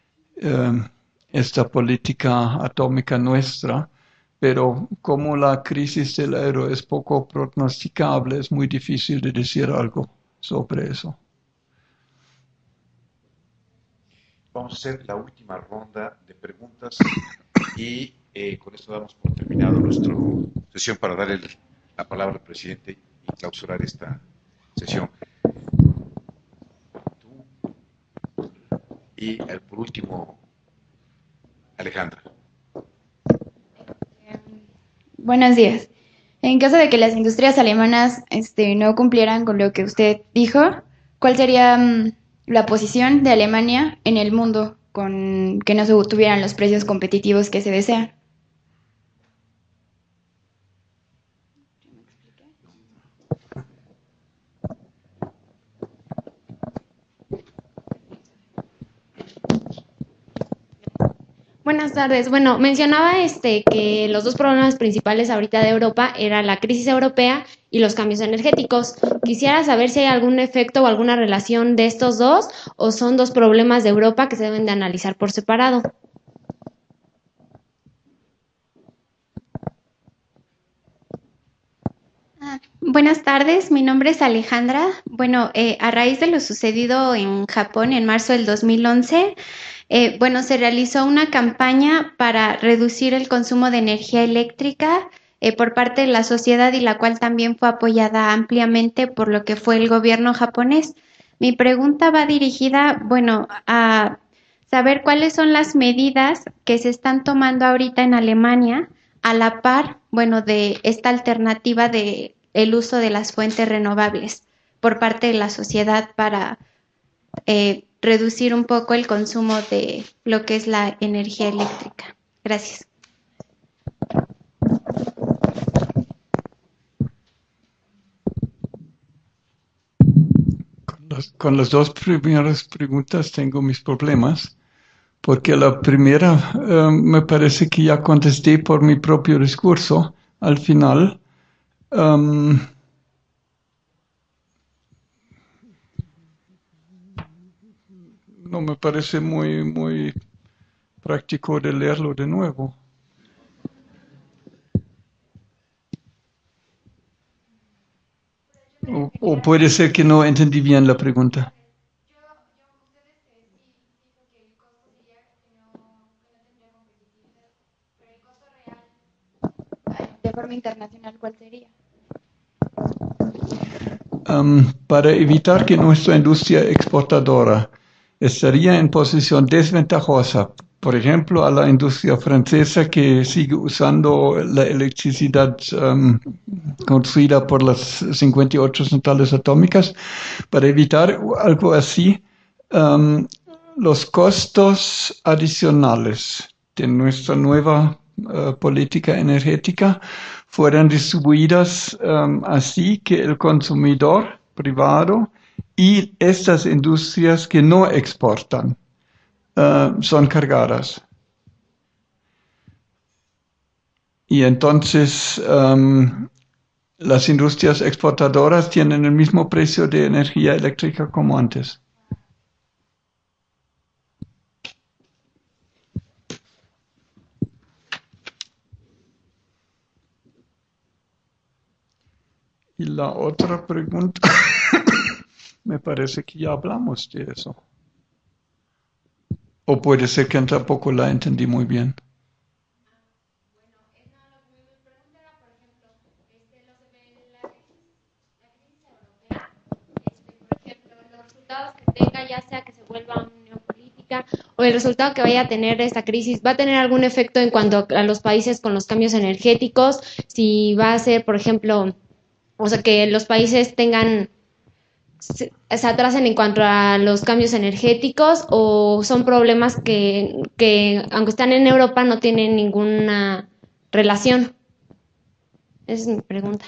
esta política atómica nuestra, pero como la crisis del euro es poco pronosticable, es muy difícil de decir algo sobre eso. Vamos a hacer la última ronda de preguntas y con esto damos por terminado nuestra sesión para darle la palabra al presidente y clausurar esta sesión. Y por último, Alejandra. Buenos días. En caso de que las industrias alemanas no cumplieran con lo que usted dijo, ¿cuál sería la posición de Alemania en el mundo con que no se tuvieran los precios competitivos que se desean? Buenas tardes. Bueno, mencionaba que los dos problemas principales ahorita de Europa era la crisis europea y los cambios energéticos. Quisiera saber si hay algún efecto o alguna relación de estos dos o son dos problemas de Europa que se deben de analizar por separado. Buenas tardes, mi nombre es Alejandra. Bueno, a raíz de lo sucedido en Japón en marzo del 2011, se realizó una campaña para reducir el consumo de energía eléctrica por parte de la sociedad y la cual también fue apoyada ampliamente por lo que fue el gobierno japonés. Mi pregunta va dirigida, a saber cuáles son las medidas que se están tomando ahorita en Alemania a la par, de esta alternativa de el uso de las fuentes renovables por parte de la sociedad para reducir un poco el consumo de lo que es la energía eléctrica. Gracias. Con las dos primeras preguntas tengo mis problemas, porque la primera me parece que ya contesté por mi propio discurso al final. No me parece muy práctico de leerlo de nuevo. O puede ser que no entendí bien la pregunta. De forma internacional, ¿cuál sería? Para evitar que nuestra industria exportadora estaría en posición desventajosa por ejemplo, a la industria francesa que sigue usando la electricidad construida por las 58 centrales atómicas, para evitar algo así, los costos adicionales de nuestra nueva política energética fueran distribuidas así que el consumidor privado y estas industrias que no exportan son cargadas. Y entonces las industrias exportadoras tienen el mismo precio de energía eléctrica como antes. Y la otra pregunta, me parece que ya hablamos de eso. O puede ser que tampoco la entendí muy bien. Que tenga, ya sea que se vuelva una unión política o el resultado que vaya a tener esta crisis, ¿va a tener algún efecto en cuanto a los países con los cambios energéticos? Si va a ser, por ejemplo, o sea, que los países se atrasen en cuanto a los cambios energéticos, o son problemas que aunque están en Europa no tienen ninguna relación. Esa es mi pregunta.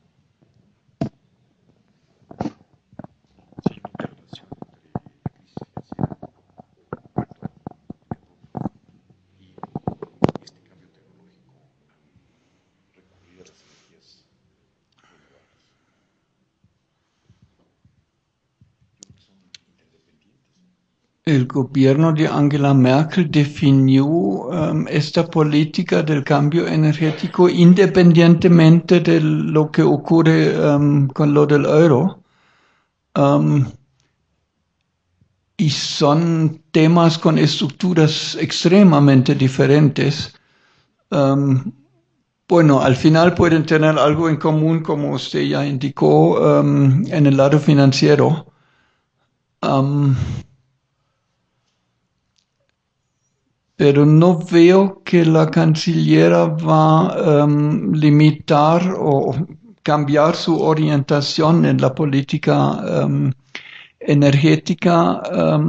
El gobierno de Angela Merkel definió esta política del cambio energético independientemente de lo que ocurre con lo del euro. Y son temas con estructuras extremadamente diferentes. Bueno, al final pueden tener algo en común, como usted ya indicó, en el lado financiero. Pero no veo que la cancillera va a limitar o cambiar su orientación en la política energética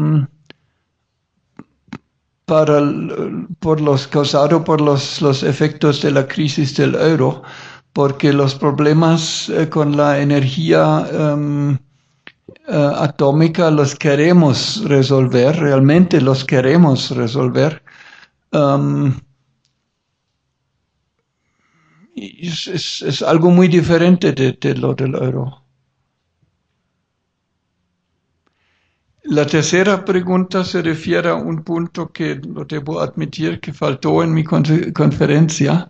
causado por los efectos de la crisis del euro, porque los problemas con la energía atómica los queremos resolver, realmente los queremos resolver. Es algo muy diferente de lo del euro. La tercera pregunta se refiere a un punto que lo debo admitir que faltó en mi conferencia.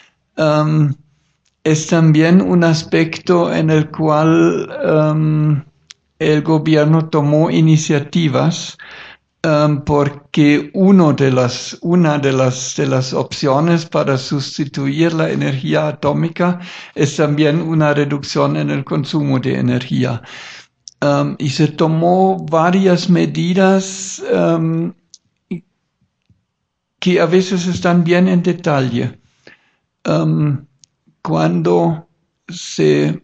Es también un aspecto en el cual el gobierno tomó iniciativas porque una de las opciones para sustituir la energía atómica es también una reducción en el consumo de energía. Y se tomó varias medidas que a veces están bien en detalle. Cuando se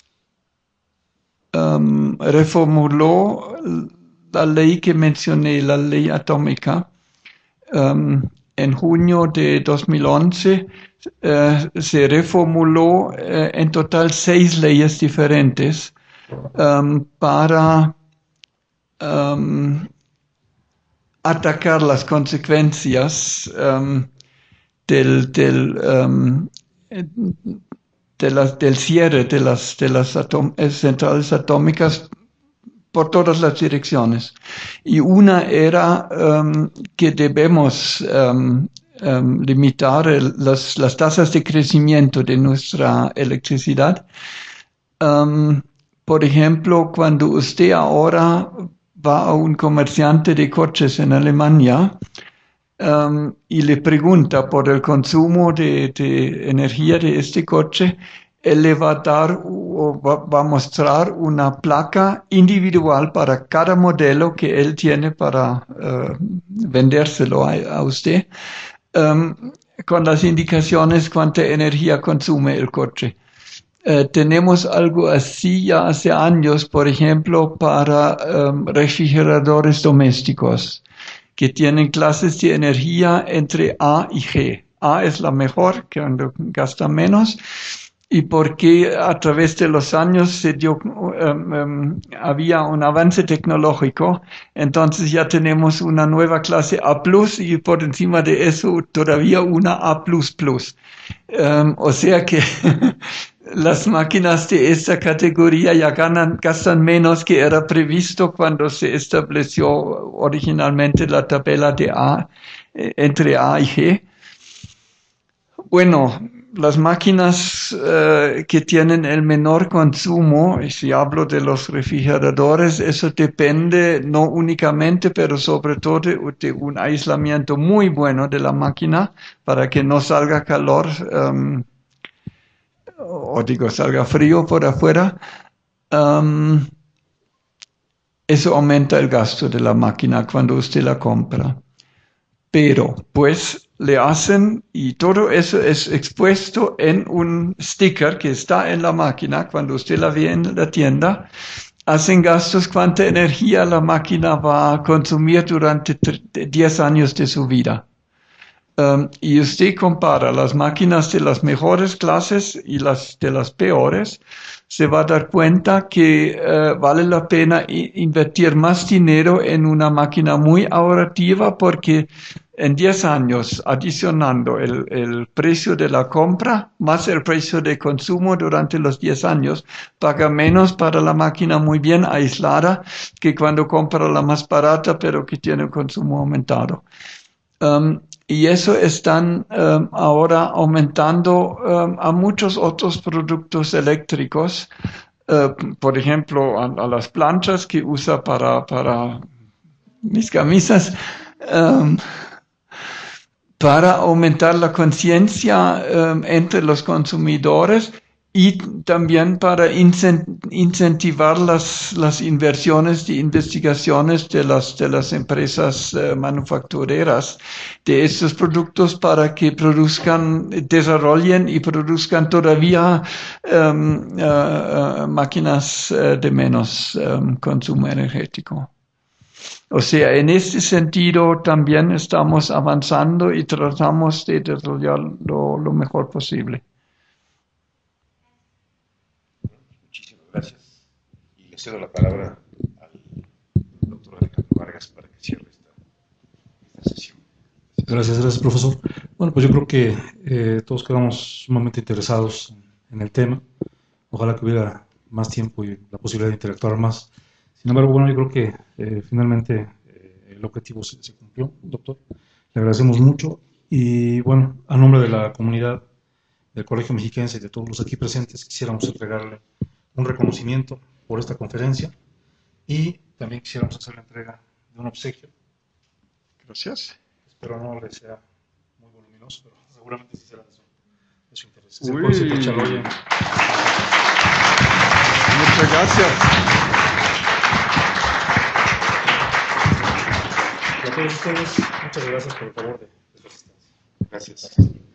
reformuló la ley que mencioné, la ley atómica, en junio de 2011 se reformuló en total 6 leyes diferentes para atacar las consecuencias del cierre de las centrales atómicas por todas las direcciones. Y una era que debemos limitar las tasas de crecimiento de nuestra electricidad. Por ejemplo, cuando usted ahora va a un comerciante de coches en Alemania y le pregunta por el consumo de energía de este coche, él le va a dar o va a mostrar una placa individual para cada modelo que él tiene para vendérselo a usted, con las indicaciones cuánta energía consume el coche. Tenemos algo así ya hace años, por ejemplo, para refrigeradores domésticos, que tienen clases de energía entre A y G. A es la mejor, que gasta menos, y porque a través de los años se dio, había un avance tecnológico, entonces ya tenemos una nueva clase A+, y por encima de eso todavía una A++. O sea que las máquinas de esta categoría ya gastan menos que era previsto cuando se estableció originalmente la tabla de A, entre A y G. Bueno, las máquinas que tienen el menor consumo, y si hablo de los refrigeradores, eso depende no únicamente, pero sobre todo de un aislamiento muy bueno de la máquina para que no salga calor, salga frío por afuera. Eso aumenta el gasto de la máquina cuando usted la compra. Pero, pues, le hacen, y todo eso es expuesto en un sticker que está en la máquina cuando usted la ve en la tienda. Hacen gastos cuánta energía la máquina va a consumir durante 10 años de su vida. Y usted compara las máquinas de las mejores clases y las de las peores, se va a dar cuenta que vale la pena invertir más dinero en una máquina muy ahorrativa, porque en 10 años, adicionando el precio de la compra más el precio de consumo durante los 10 años, paga menos para la máquina muy bien aislada que cuando compra la más barata pero que tiene un consumo aumentado. Y eso están ahora aumentando a muchos otros productos eléctricos, por ejemplo, a las planchas que usa para mis camisas, para aumentar la conciencia entre los consumidores y también para incentivar las inversiones de investigaciones de las empresas manufactureras de estos productos para que desarrollen y produzcan todavía máquinas de menos consumo energético. O sea, en este sentido también estamos avanzando y tratamos de desarrollarlo lo mejor posible. Muchísimas gracias. Y le cedo la palabra al doctor Alejandro Vargas para que cierre esta sesión. Gracias, profesor. Bueno, pues yo creo que todos quedamos sumamente interesados en el tema. Ojalá que hubiera más tiempo y la posibilidad de interactuar más. Sin embargo, bueno, yo creo que finalmente el objetivo se cumplió, doctor. Le agradecemos mucho y, bueno, a nombre de la comunidad del Colegio Mexiquense y de todos los aquí presentes, quisiéramos entregarle un reconocimiento por esta conferencia y también quisiéramos hacer la entrega de un obsequio. Gracias. Espero no le sea muy voluminoso, pero seguramente sí será de su interés. Muchas gracias. Y a todos ustedes, muchas gracias por el favor de su asistencia. Gracias.